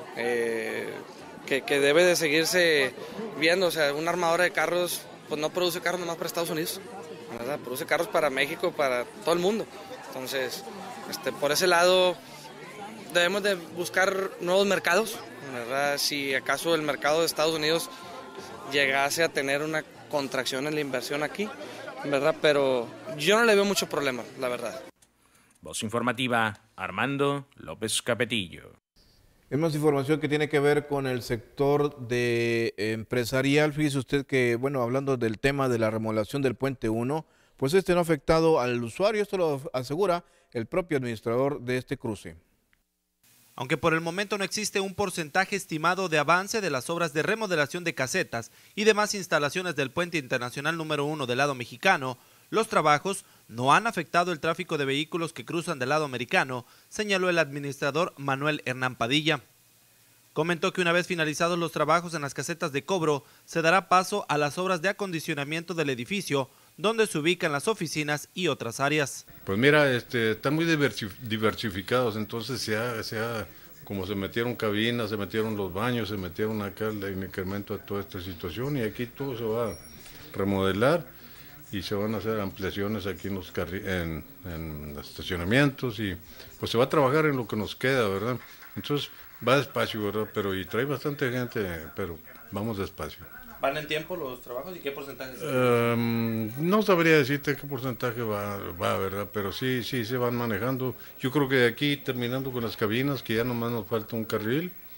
eh, que, que debe de seguirse viendo. O sea, una armadora de carros pues no produce carros nomás para Estados Unidos, ¿verdad? Produce carros para México, para todo el mundo. Entonces, este, por ese lado debemos de buscar nuevos mercados, ¿verdad? Si acaso el mercado de Estados Unidos llegase a tener una contracción en la inversión aquí, ¿verdad? Pero yo no le veo mucho problema, la verdad. Voz informativa, Armando López Capetillo. Es más información que tiene que ver con el sector de empresarial. Fíjese usted que, bueno, hablando del tema de la remodelación del Puente uno, pues este no ha afectado al usuario, esto lo asegura el propio administrador de este cruce. Aunque por el momento no existe un porcentaje estimado de avance de las obras de remodelación de casetas y demás instalaciones del Puente Internacional número uno del lado mexicano, los trabajos no han afectado el tráfico de vehículos que cruzan del lado americano, señaló el administrador Manuel Hernán Padilla. Comentó que una vez finalizados los trabajos en las casetas de cobro, se dará paso a las obras de acondicionamiento del edificio, donde se ubican las oficinas y otras áreas. Pues mira, este, están muy diversificados, entonces se ha, se ha, como se metieron cabinas, se metieron los baños, se metieron acá el incremento a toda esta situación y aquí todo se va a remodelar y se van a hacer ampliaciones aquí en los, en, en los estacionamientos y pues se va a trabajar en lo que nos queda, ¿verdad? Entonces va despacio, ¿verdad? Pero y trae bastante gente, pero vamos despacio. ¿Van en tiempo los trabajos y qué porcentaje? Um, no sabría decirte qué porcentaje va, va, ¿verdad? Pero sí, sí se van manejando. Yo creo que de aquí, terminando con las cabinas, que ya nomás nos falta un carril,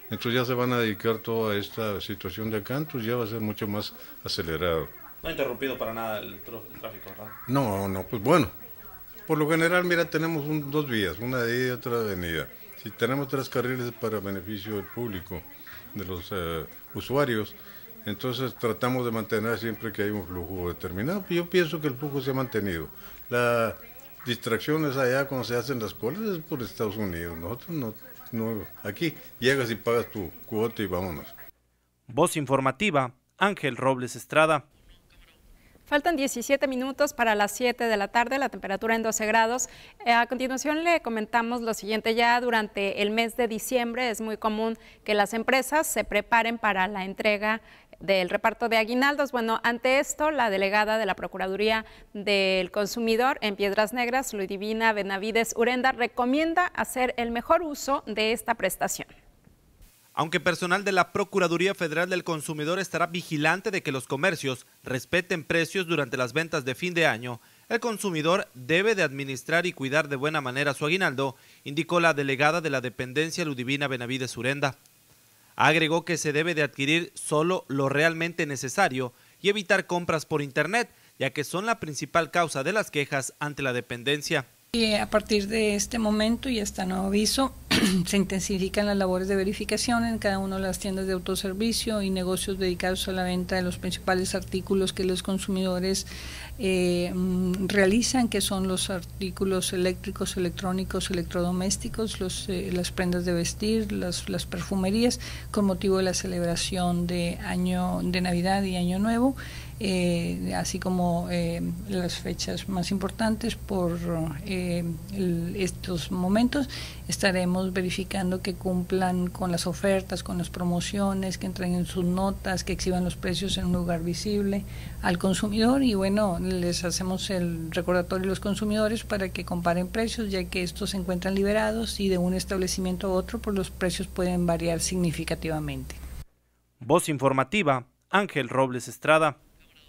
entonces ya se van a dedicar toda esta situación de acá, entonces ya va a ser mucho más acelerado. No ha interrumpido para nada el, el tráfico, ¿verdad? No, no, pues bueno, por lo general, mira, tenemos un, dos vías, una de ida y otra de venida. Si tenemos tres carriles para beneficio del público, de los uh, usuarios, entonces tratamos de mantener siempre que hay un flujo determinado. Yo pienso que el flujo se ha mantenido. La distracción es allá cuando se hacen las colas, es por Estados Unidos. Nosotros no, no, aquí llegas y pagas tu cuota y vámonos. Voz informativa, Ángel Robles Estrada. Faltan diecisiete minutos para las siete de la tarde, la temperatura en doce grados. Eh, a continuación le comentamos lo siguiente. Ya durante el mes de diciembre es muy común que las empresas se preparen para la entrega del reparto de aguinaldos. Bueno, ante esto, la delegada de la Procuraduría del Consumidor en Piedras Negras, Ludivina Benavides Urenda, recomienda hacer el mejor uso de esta prestación. Aunque personal de la Procuraduría Federal del Consumidor estará vigilante de que los comercios respeten precios durante las ventas de fin de año, el consumidor debe de administrar y cuidar de buena manera su aguinaldo, indicó la delegada de la dependencia Ludivina Benavides Urenda. Agregó que se debe de adquirir solo lo realmente necesario y evitar compras por internet, ya que son la principal causa de las quejas ante la dependencia. Y a partir de este momento y hasta nuevo aviso, se intensifican las labores de verificación en cada una de las tiendas de autoservicio y negocios dedicados a la venta de los principales artículos que los consumidores eh, realizan, que son los artículos eléctricos, electrónicos, electrodomésticos, los, eh, las prendas de vestir, las, las perfumerías, con motivo de la celebración de año de Navidad y Año Nuevo. Eh, así como eh, las fechas más importantes por eh, el, estos momentos, estaremos verificando que cumplan con las ofertas, con las promociones, que entreguen sus notas, que exhiban los precios en un lugar visible al consumidor y bueno, les hacemos el recordatorio a los consumidores para que comparen precios, ya que estos se encuentran liberados y de un establecimiento a otro pues los precios pueden variar significativamente. Voz informativa, Ángel Robles Estrada.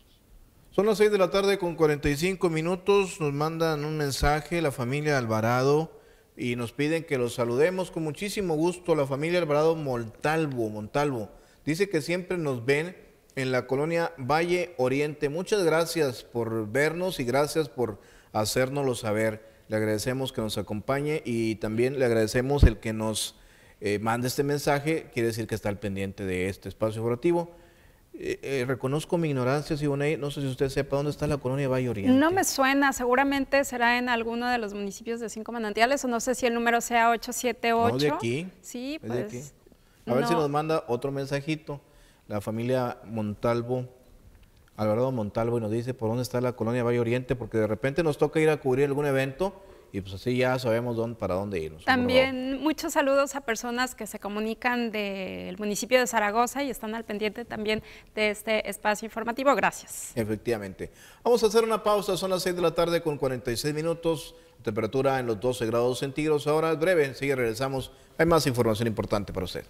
Son las seis de la tarde con cuarenta y cinco minutos, nos mandan un mensaje la familia Alvarado y nos piden que los saludemos con muchísimo gusto, la familia Alvarado Montalvo, Montalvo. Dice que siempre nos ven en la colonia Valle Oriente. Muchas gracias por vernos y gracias por hacérnoslo saber. Le agradecemos que nos acompañe y también le agradecemos el que nos eh, mande este mensaje, quiere decir que está al pendiente de este espacio informativo. Eh, eh, reconozco mi ignorancia, Siboney, no sé si usted sepa dónde está la colonia Valle Oriente. No me suena, seguramente será en alguno de los municipios de Cinco Manantiales, o no sé si el número sea ocho siete ocho. No, de aquí. Sí, es pues. de aquí. A ver no. si nos manda otro mensajito, la familia Montalvo, Alvarado Montalvo, y nos dice por dónde está la colonia Valle Oriente, porque de repente nos toca ir a cubrir algún evento y pues así ya sabemos dónde, para dónde irnos. También muchos saludos a personas que se comunican del municipio de Zaragoza y están al pendiente también de este espacio informativo. Gracias. Efectivamente. Vamos a hacer una pausa, son las seis de la tarde con cuarenta y seis minutos, temperatura en los doce grados centígrados. Ahora es breve, enseguida regresamos, hay más información importante para usted.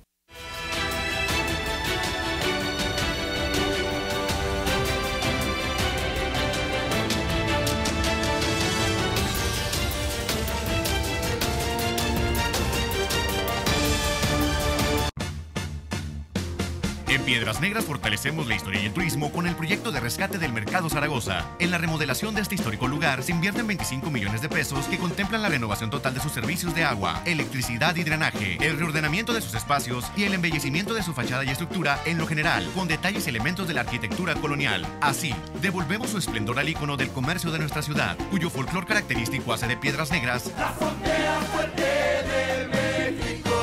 En Piedras Negras fortalecemos la historia y el turismo con el proyecto de rescate del Mercado Zaragoza. En la remodelación de este histórico lugar se invierten veinticinco millones de pesos que contemplan la renovación total de sus servicios de agua, electricidad y drenaje, el reordenamiento de sus espacios y el embellecimiento de su fachada y estructura en lo general, con detalles y elementos de la arquitectura colonial. Así, devolvemos su esplendor al ícono del comercio de nuestra ciudad, cuyo folclor característico hace de Piedras Negras la frontera fuerte de México.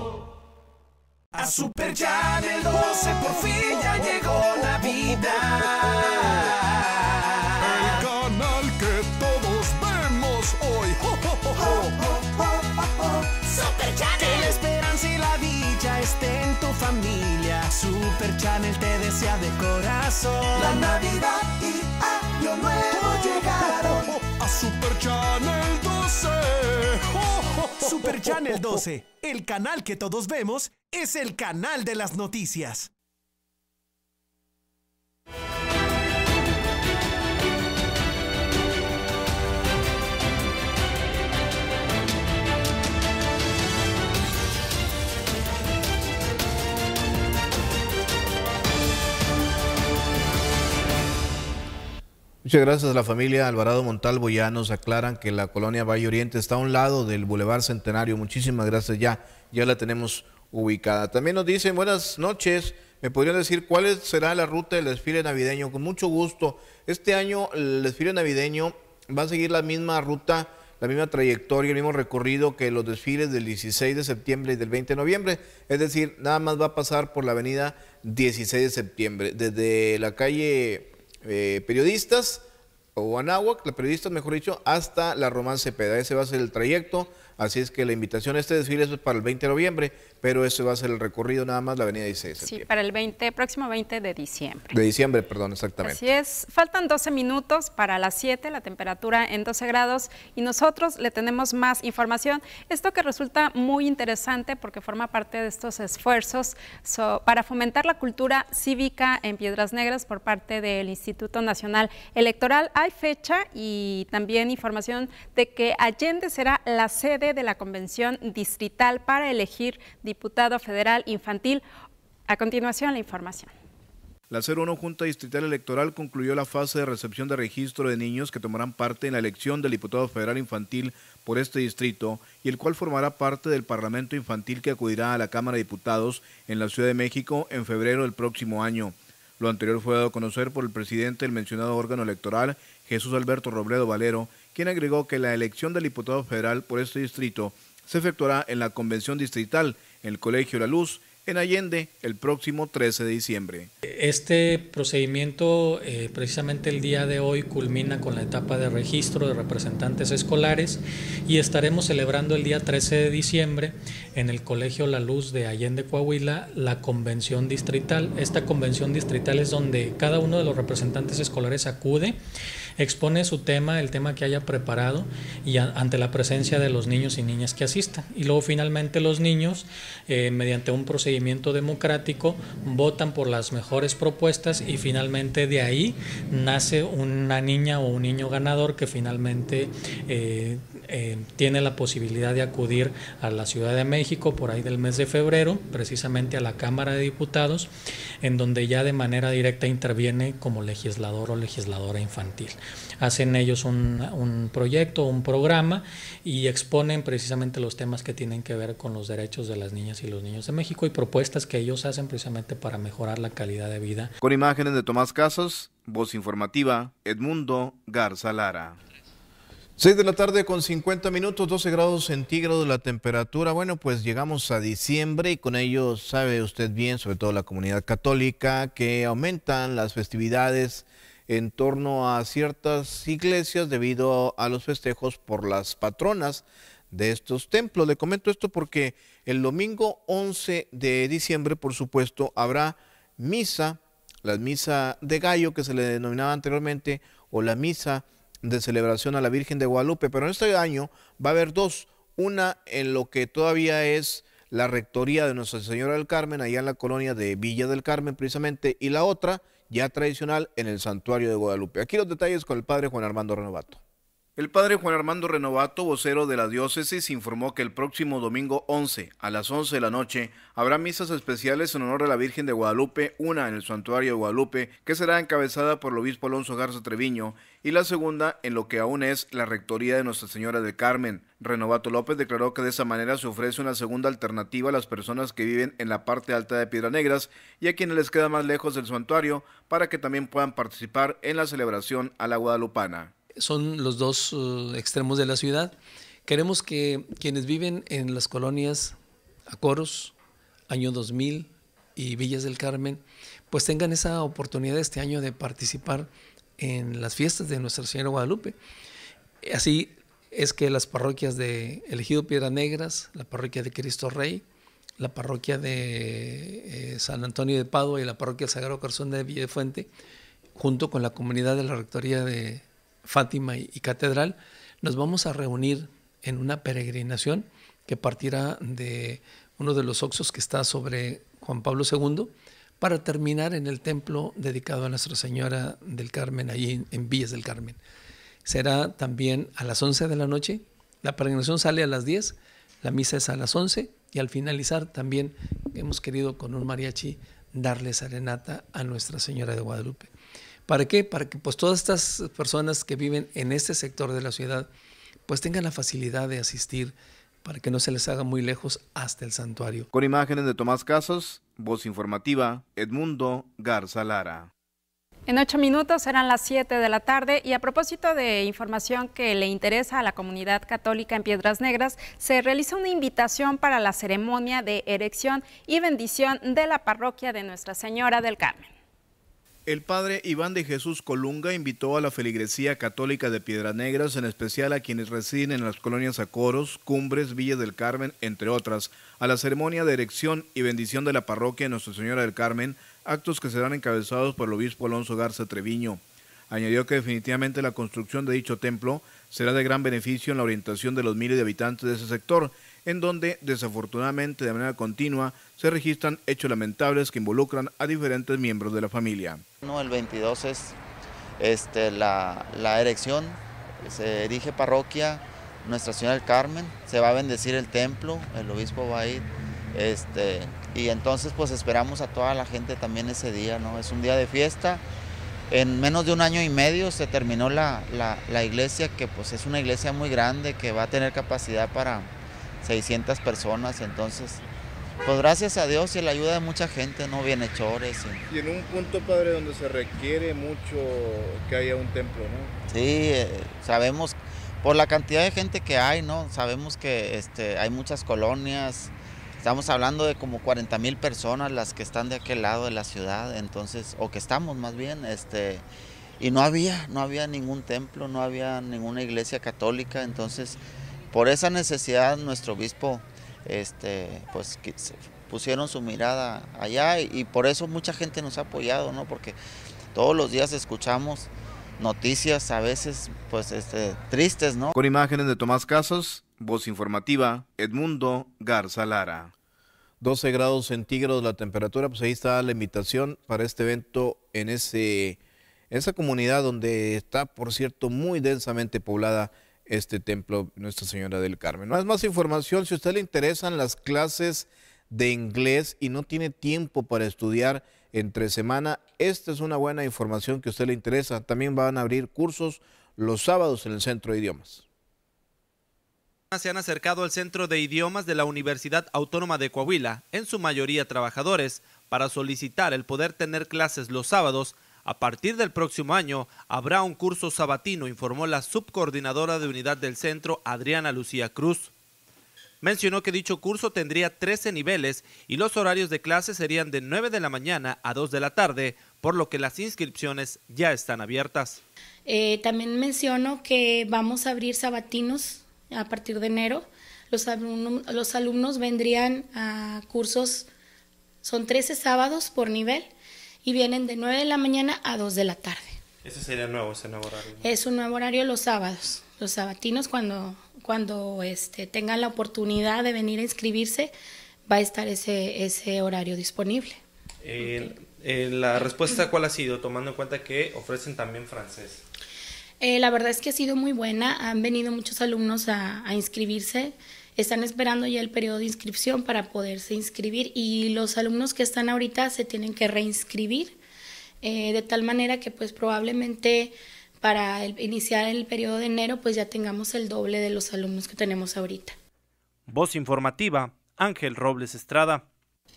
A Super Channel doce por fin ya llegó Navidad. El canal que todos vemos hoy. ¡Oh, oh, oh, oh! Oh, oh, oh, oh. Super Channel. Que la esperanza y la dicha estén en tu familia. Super Channel te desea de corazón. La Navidad y Año Nuevo llegaron. Oh, oh, a Super Channel doce. Oh, oh, oh, Super Channel doce, el canal que todos vemos, es el canal de las noticias. Muchas gracias a la familia Alvarado Montalvo. Ya nos aclaran que la colonia Valle Oriente está a un lado del Boulevard Centenario. Muchísimas gracias, ya, ya la tenemos ubicada. También nos dicen, buenas noches, ¿me podrían decir cuál será la ruta del desfile navideño? Con mucho gusto. Este año el desfile navideño va a seguir la misma ruta, la misma trayectoria, el mismo recorrido que los desfiles del dieciséis de septiembre y del veinte de noviembre. Es decir, nada más va a pasar por la avenida dieciséis de septiembre, desde la calle eh, Periodistas, o Anáhuac, la Periodistas mejor dicho, hasta la Román Cepeda. Ese va a ser el trayecto, así es que la invitación a este desfile es para el veinte de noviembre, pero ese va a ser el recorrido nada más, la avenida dieciséis de septiembre. Sí, para el veinte, próximo veinte de diciembre. De diciembre, perdón, exactamente. Así es, faltan doce minutos para las siete, la temperatura en doce grados, y nosotros le tenemos más información. Esto que resulta muy interesante porque forma parte de estos esfuerzos so, para fomentar la cultura cívica en Piedras Negras por parte del Instituto Nacional Electoral. Hay fecha y también información de que Allende será la sede de la convención distrital para elegir diputado federal infantil. A continuación, la información. La cero uno Junta Distrital Electoral concluyó la fase de recepción de registro de niños que tomarán parte en la elección del diputado federal infantil por este distrito y el cual formará parte del Parlamento Infantil que acudirá a la Cámara de Diputados en la Ciudad de México en febrero del próximo año. Lo anterior fue dado a conocer por el presidente del mencionado órgano electoral, Jesús Alberto Robledo Valero, quien agregó que la elección del diputado federal por este distrito se efectuará en la convención distrital en el Colegio La Luz, en Allende, el próximo trece de diciembre. Este procedimiento eh, precisamente el día de hoy culmina con la etapa de registro de representantes escolares y estaremos celebrando el día trece de diciembre en el Colegio La Luz de Allende, Coahuila, la convención distrital. Esta convención distrital es donde cada uno de los representantes escolares acude, expone su tema, el tema que haya preparado y a, ante la presencia de los niños y niñas que asistan. Y luego finalmente los niños, eh, mediante un procedimiento democrático, votan por las mejores propuestas y finalmente de ahí nace una niña o un niño ganador que finalmente eh, eh, tiene la posibilidad de acudir a la Ciudad de México por ahí del mes de febrero, precisamente a la Cámara de Diputados, en donde ya de manera directa interviene como legislador o legisladora infantil. Hacen ellos un, un proyecto, un programa y exponen precisamente los temas que tienen que ver con los derechos de las niñas y los niños de México y propuestas que ellos hacen precisamente para mejorar la calidad de vida. Con imágenes de Tomás Casas, voz informativa, Edmundo Garza Lara. seis de la tarde con cincuenta minutos, doce grados centígrados la temperatura. Bueno, pues llegamos a diciembre y con ello sabe usted bien, sobre todo la comunidad católica, que aumentan las festividades en torno a ciertas iglesias debido a los festejos por las patronas de estos templos. Le comento esto porque el domingo once de diciembre, por supuesto, habrá misa, la misa de gallo que se le denominaba anteriormente, o la misa de celebración a la Virgen de Guadalupe, pero en este año va a haber dos, una en lo que todavía es la rectoría de Nuestra Señora del Carmen, allá en la colonia de Villa del Carmen precisamente, y la otra ya tradicional en el Santuario de Guadalupe. Aquí los detalles con el padre Juan Armando Renovato. El padre Juan Armando Renovato, vocero de la diócesis, informó que el próximo domingo once a las once de la noche habrá misas especiales en honor a la Virgen de Guadalupe, una en el Santuario de Guadalupe, que será encabezada por el obispo Alonso Garza Treviño, y la segunda en lo que aún es la rectoría de Nuestra Señora del Carmen. Renovato López declaró que de esa manera se ofrece una segunda alternativa a las personas que viven en la parte alta de Piedras Negras y a quienes les queda más lejos del santuario, para que también puedan participar en la celebración a la guadalupana. Son los dos uh, extremos de la ciudad. Queremos que quienes viven en las colonias Acoros, Año dos mil y Villas del Carmen, pues tengan esa oportunidad este año de participar en las fiestas de Nuestra Señora de Guadalupe. Así es que las parroquias de Elegido Piedras Negras, la parroquia de Cristo Rey, la parroquia de eh, San Antonio de Padua y la parroquia del Sagrado Corazón de Villafuente, junto con la comunidad de la rectoría de Fátima y, y Catedral, nos vamos a reunir en una peregrinación que partirá de uno de los oxos que está sobre Juan Pablo segundo para terminar en el templo dedicado a Nuestra Señora del Carmen, allí en, en Villas del Carmen. Será también a las once de la noche, la peregrinación sale a las diez, la misa es a las once y al finalizar también hemos querido con un mariachi darle serenata a Nuestra Señora de Guadalupe. ¿Para qué? Para que pues todas estas personas que viven en este sector de la ciudad pues tengan la facilidad de asistir, para que no se les haga muy lejos hasta el santuario. Con imágenes de Tomás Casas, voz informativa, Edmundo Garza Lara. En ocho minutos serán las siete de la tarde y a propósito de información que le interesa a la comunidad católica en Piedras Negras, se realiza una invitación para la ceremonia de erección y bendición de la parroquia de Nuestra Señora del Carmen. El padre Iván de Jesús Colunga invitó a la feligresía católica de Piedras Negras, en especial a quienes residen en las colonias Acoros, Cumbres, Villas del Carmen, entre otras, a la ceremonia de erección y bendición de la parroquia de Nuestra Señora del Carmen, actos que serán encabezados por el obispo Alonso Garza Treviño. Añadió que definitivamente la construcción de dicho templo será de gran beneficio en la orientación de los miles de habitantes de ese sector, en donde desafortunadamente de manera continua se registran hechos lamentables que involucran a diferentes miembros de la familia. No, el veintidós es este, la, la erección, se erige parroquia Nuestra Señora del Carmen, se va a bendecir el templo, el obispo va a ir, este, y entonces pues esperamos a toda la gente también ese día, ¿no? Es un día de fiesta. En menos de un año y medio se terminó la, la, la iglesia, que pues es una iglesia muy grande, que va a tener capacidad para seiscientas personas, entonces pues gracias a Dios y la ayuda de mucha gente, no bienhechores. Y en un punto, padre, donde se requiere mucho que haya un templo, ¿no? Sí, eh, sabemos por la cantidad de gente que hay, ¿no? Sabemos que este, hay muchas colonias, estamos hablando de como cuarenta mil personas las que están de aquel lado de la ciudad, entonces, o que estamos más bien, este, y no había, no había ningún templo, no había ninguna iglesia católica, entonces por esa necesidad nuestro obispo, este, pues pusieron su mirada allá y, y por eso mucha gente nos ha apoyado, ¿no? Porque todos los días escuchamos noticias a veces, pues, este, tristes, ¿no? Con imágenes de Tomás Casas, voz informativa, Edmundo Garza Lara. doce grados centígrados la temperatura, pues ahí está la invitación para este evento en ese, en esa comunidad donde está, por cierto, muy densamente poblada este templo Nuestra Señora del Carmen. Más, más información, si a usted le interesan las clases de inglés y no tiene tiempo para estudiar entre semana, esta es una buena información que a usted le interesa. También van a abrir cursos los sábados en el Centro de Idiomas. Se han acercado al Centro de Idiomas de la Universidad Autónoma de Coahuila, en su mayoría trabajadores, para solicitar el poder tener clases los sábados. A partir del próximo año habrá un curso sabatino, informó la subcoordinadora de unidad del centro, Adriana Lucía Cruz. Mencionó que dicho curso tendría trece niveles y los horarios de clase serían de nueve de la mañana a dos de la tarde, por lo que las inscripciones ya están abiertas. Eh, también menciono que vamos a abrir sabatinos a partir de enero. Los alumnos, los alumnos vendrían a cursos, son trece sábados por nivel, y vienen de nueve de la mañana a dos de la tarde. Ese sería nuevo, ese nuevo horario, ¿no? Es un nuevo horario los sábados. Los sabatinos, cuando, cuando este, tengan la oportunidad de venir a inscribirse, va a estar ese, ese horario disponible. Eh, eh, ¿La respuesta cuál ha sido, tomando en cuenta que ofrecen también francés? Eh, la verdad es que ha sido muy buena. Han venido muchos alumnos a, a inscribirse. Están esperando ya el periodo de inscripción para poderse inscribir y los alumnos que están ahorita se tienen que reinscribir, eh, de tal manera que pues probablemente para el, iniciar el periodo de enero pues ya tengamos el doble de los alumnos que tenemos ahorita. Voz informativa, Ángel Robles Estrada.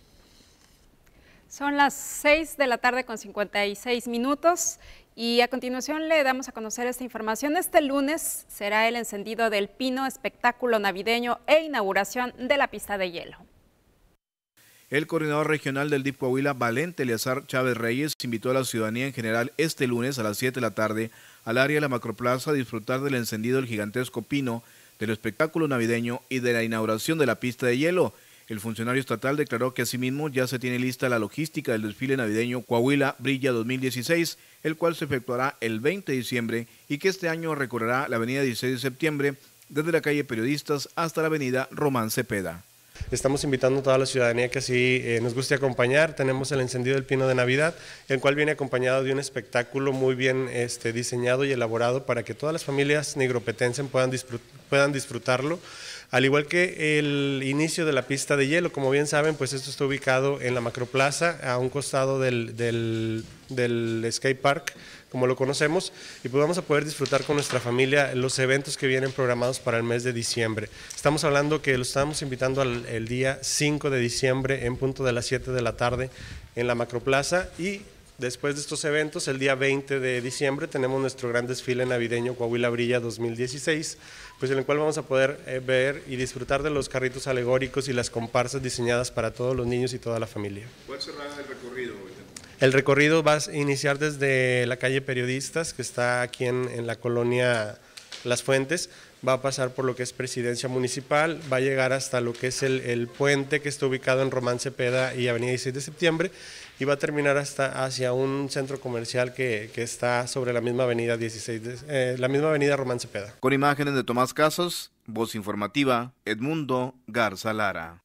Son las seis de la tarde con cincuenta y seis minutos. Y a continuación le damos a conocer esta información. Este lunes será el encendido del pino, espectáculo navideño e inauguración de la pista de hielo. El coordinador regional del D I P Coahuila, Valente Eleazar Chávez Reyes, invitó a la ciudadanía en general este lunes a las siete de la tarde al área de la Macroplaza a disfrutar del encendido del gigantesco pino, del espectáculo navideño y de la inauguración de la pista de hielo. El funcionario estatal declaró que asimismo ya se tiene lista la logística del desfile navideño Coahuila Brilla dos mil dieciséis, el cual se efectuará el veinte de diciembre y que este año recorrerá la avenida dieciséis de septiembre desde la calle Periodistas hasta la avenida Román Cepeda. Estamos invitando a toda la ciudadanía que así eh, nos guste acompañar. Tenemos el encendido del pino de Navidad, el cual viene acompañado de un espectáculo muy bien este, diseñado y elaborado para que todas las familias negropetenses puedan disfrutar puedan disfrutarlo. Al igual que el inicio de la pista de hielo, como bien saben, pues esto está ubicado en la Macroplaza, a un costado del, del, del skate park, como lo conocemos, y pues vamos a poder disfrutar con nuestra familia los eventos que vienen programados para el mes de diciembre. Estamos hablando que lo estamos invitando al el día cinco de diciembre en punto de las siete de la tarde en la Macroplaza, y después de estos eventos, el día veinte de diciembre, tenemos nuestro gran desfile navideño Coahuila Brilla dos mil dieciséis, pues en el cual vamos a poder eh, ver y disfrutar de los carritos alegóricos y las comparsas diseñadas para todos los niños y toda la familia. ¿Cuál será el recorrido? El recorrido va a iniciar desde la calle Periodistas, que está aquí en, en la colonia Las Fuentes, va a pasar por lo que es Presidencia Municipal, va a llegar hasta lo que es el, el puente que está ubicado en Román Cepeda y Avenida dieciséis de septiembre, y va a terminar hasta hacia un centro comercial que, que está sobre la misma avenida dieciséis, de, eh, la misma avenida Román Cepeda. Con imágenes de Tomás Casas, voz informativa, Edmundo Garza Lara.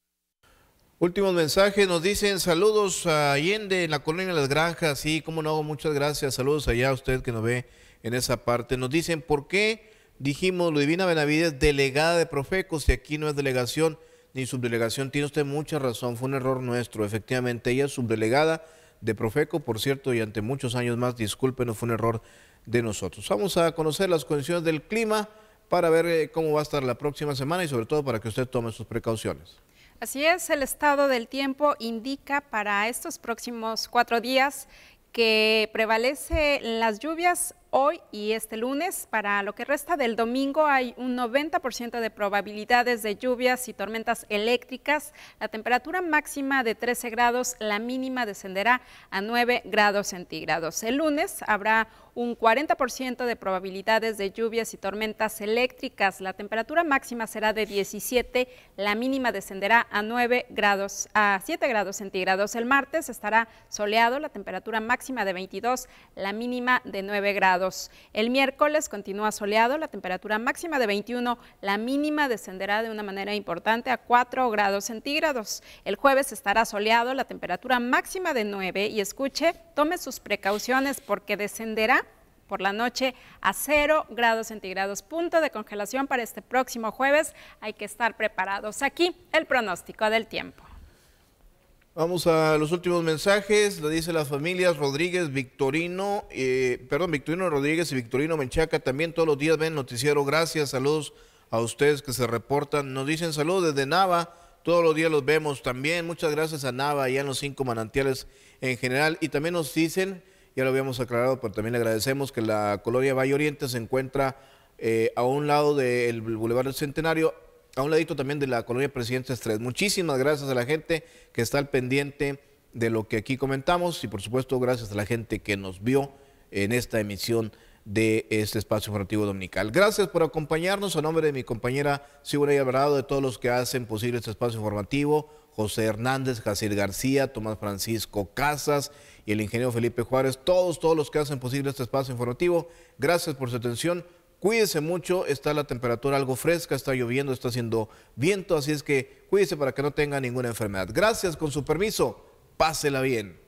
Últimos mensajes, nos dicen saludos a Allende en la colonia Las Granjas, sí, cómo no, muchas gracias, saludos allá a usted que nos ve en esa parte. Nos dicen, ¿por qué dijimos Ludivina Benavides, delegada de Profeco, si aquí no es delegación ni subdelegación? Tiene usted mucha razón, fue un error nuestro, efectivamente, ella es subdelegada de Profeco, por cierto, y ante muchos años más, discúlpenos, fue un error de nosotros. Vamos a conocer las condiciones del clima para ver cómo va a estar la próxima semana y sobre todo para que usted tome sus precauciones. Así es, el estado del tiempo indica para estos próximos cuatro días que prevalece las lluvias hoy y este lunes. Para lo que resta del domingo hay un noventa por ciento de probabilidades de lluvias y tormentas eléctricas. La temperatura máxima de trece grados, la mínima descenderá a nueve grados centígrados. El lunes habrá un cuarenta por ciento de probabilidades de lluvias y tormentas eléctricas. La temperatura máxima será de diecisiete, la mínima descenderá a nueve grados, a siete grados centígrados. El martes estará soleado, la temperatura máxima de veintidós, la mínima de nueve grados. El miércoles continúa soleado, la temperatura máxima de veintiuno, la mínima descenderá de una manera importante a cuatro grados centígrados. El jueves estará soleado, la temperatura máxima de nueve y escuche, tome sus precauciones porque descenderá por la noche a cero grados centígrados. Punto de congelación para este próximo jueves, hay que estar preparados. Aquí el pronóstico del tiempo. Vamos a los últimos mensajes, lo dice las familias Rodríguez, Victorino, eh, perdón, Victorino Rodríguez y Victorino Menchaca, también todos los días ven noticiero, gracias, saludos a ustedes que se reportan, nos dicen saludos desde Nava, todos los días los vemos también, muchas gracias a Nava, allá en los cinco manantiales en general, y también nos dicen, ya lo habíamos aclarado, pero también le agradecemos que la colonia Valle Oriente se encuentra eh, a un lado del Boulevard del Centenario, a un ladito también de la colonia Presidentes tres. Muchísimas gracias a la gente que está al pendiente de lo que aquí comentamos y por supuesto gracias a la gente que nos vio en esta emisión de este espacio informativo dominical. Gracias por acompañarnos, a nombre de mi compañera Sigurd Alvarado, de todos los que hacen posible este espacio informativo, José Hernández, Jacir García, Tomás Francisco Casas y el ingeniero Felipe Juárez, todos, todos los que hacen posible este espacio informativo. Gracias por su atención. Cuídese mucho, está la temperatura algo fresca, está lloviendo, está haciendo viento, así es que cuídese para que no tenga ninguna enfermedad. Gracias, con su permiso, pásela bien.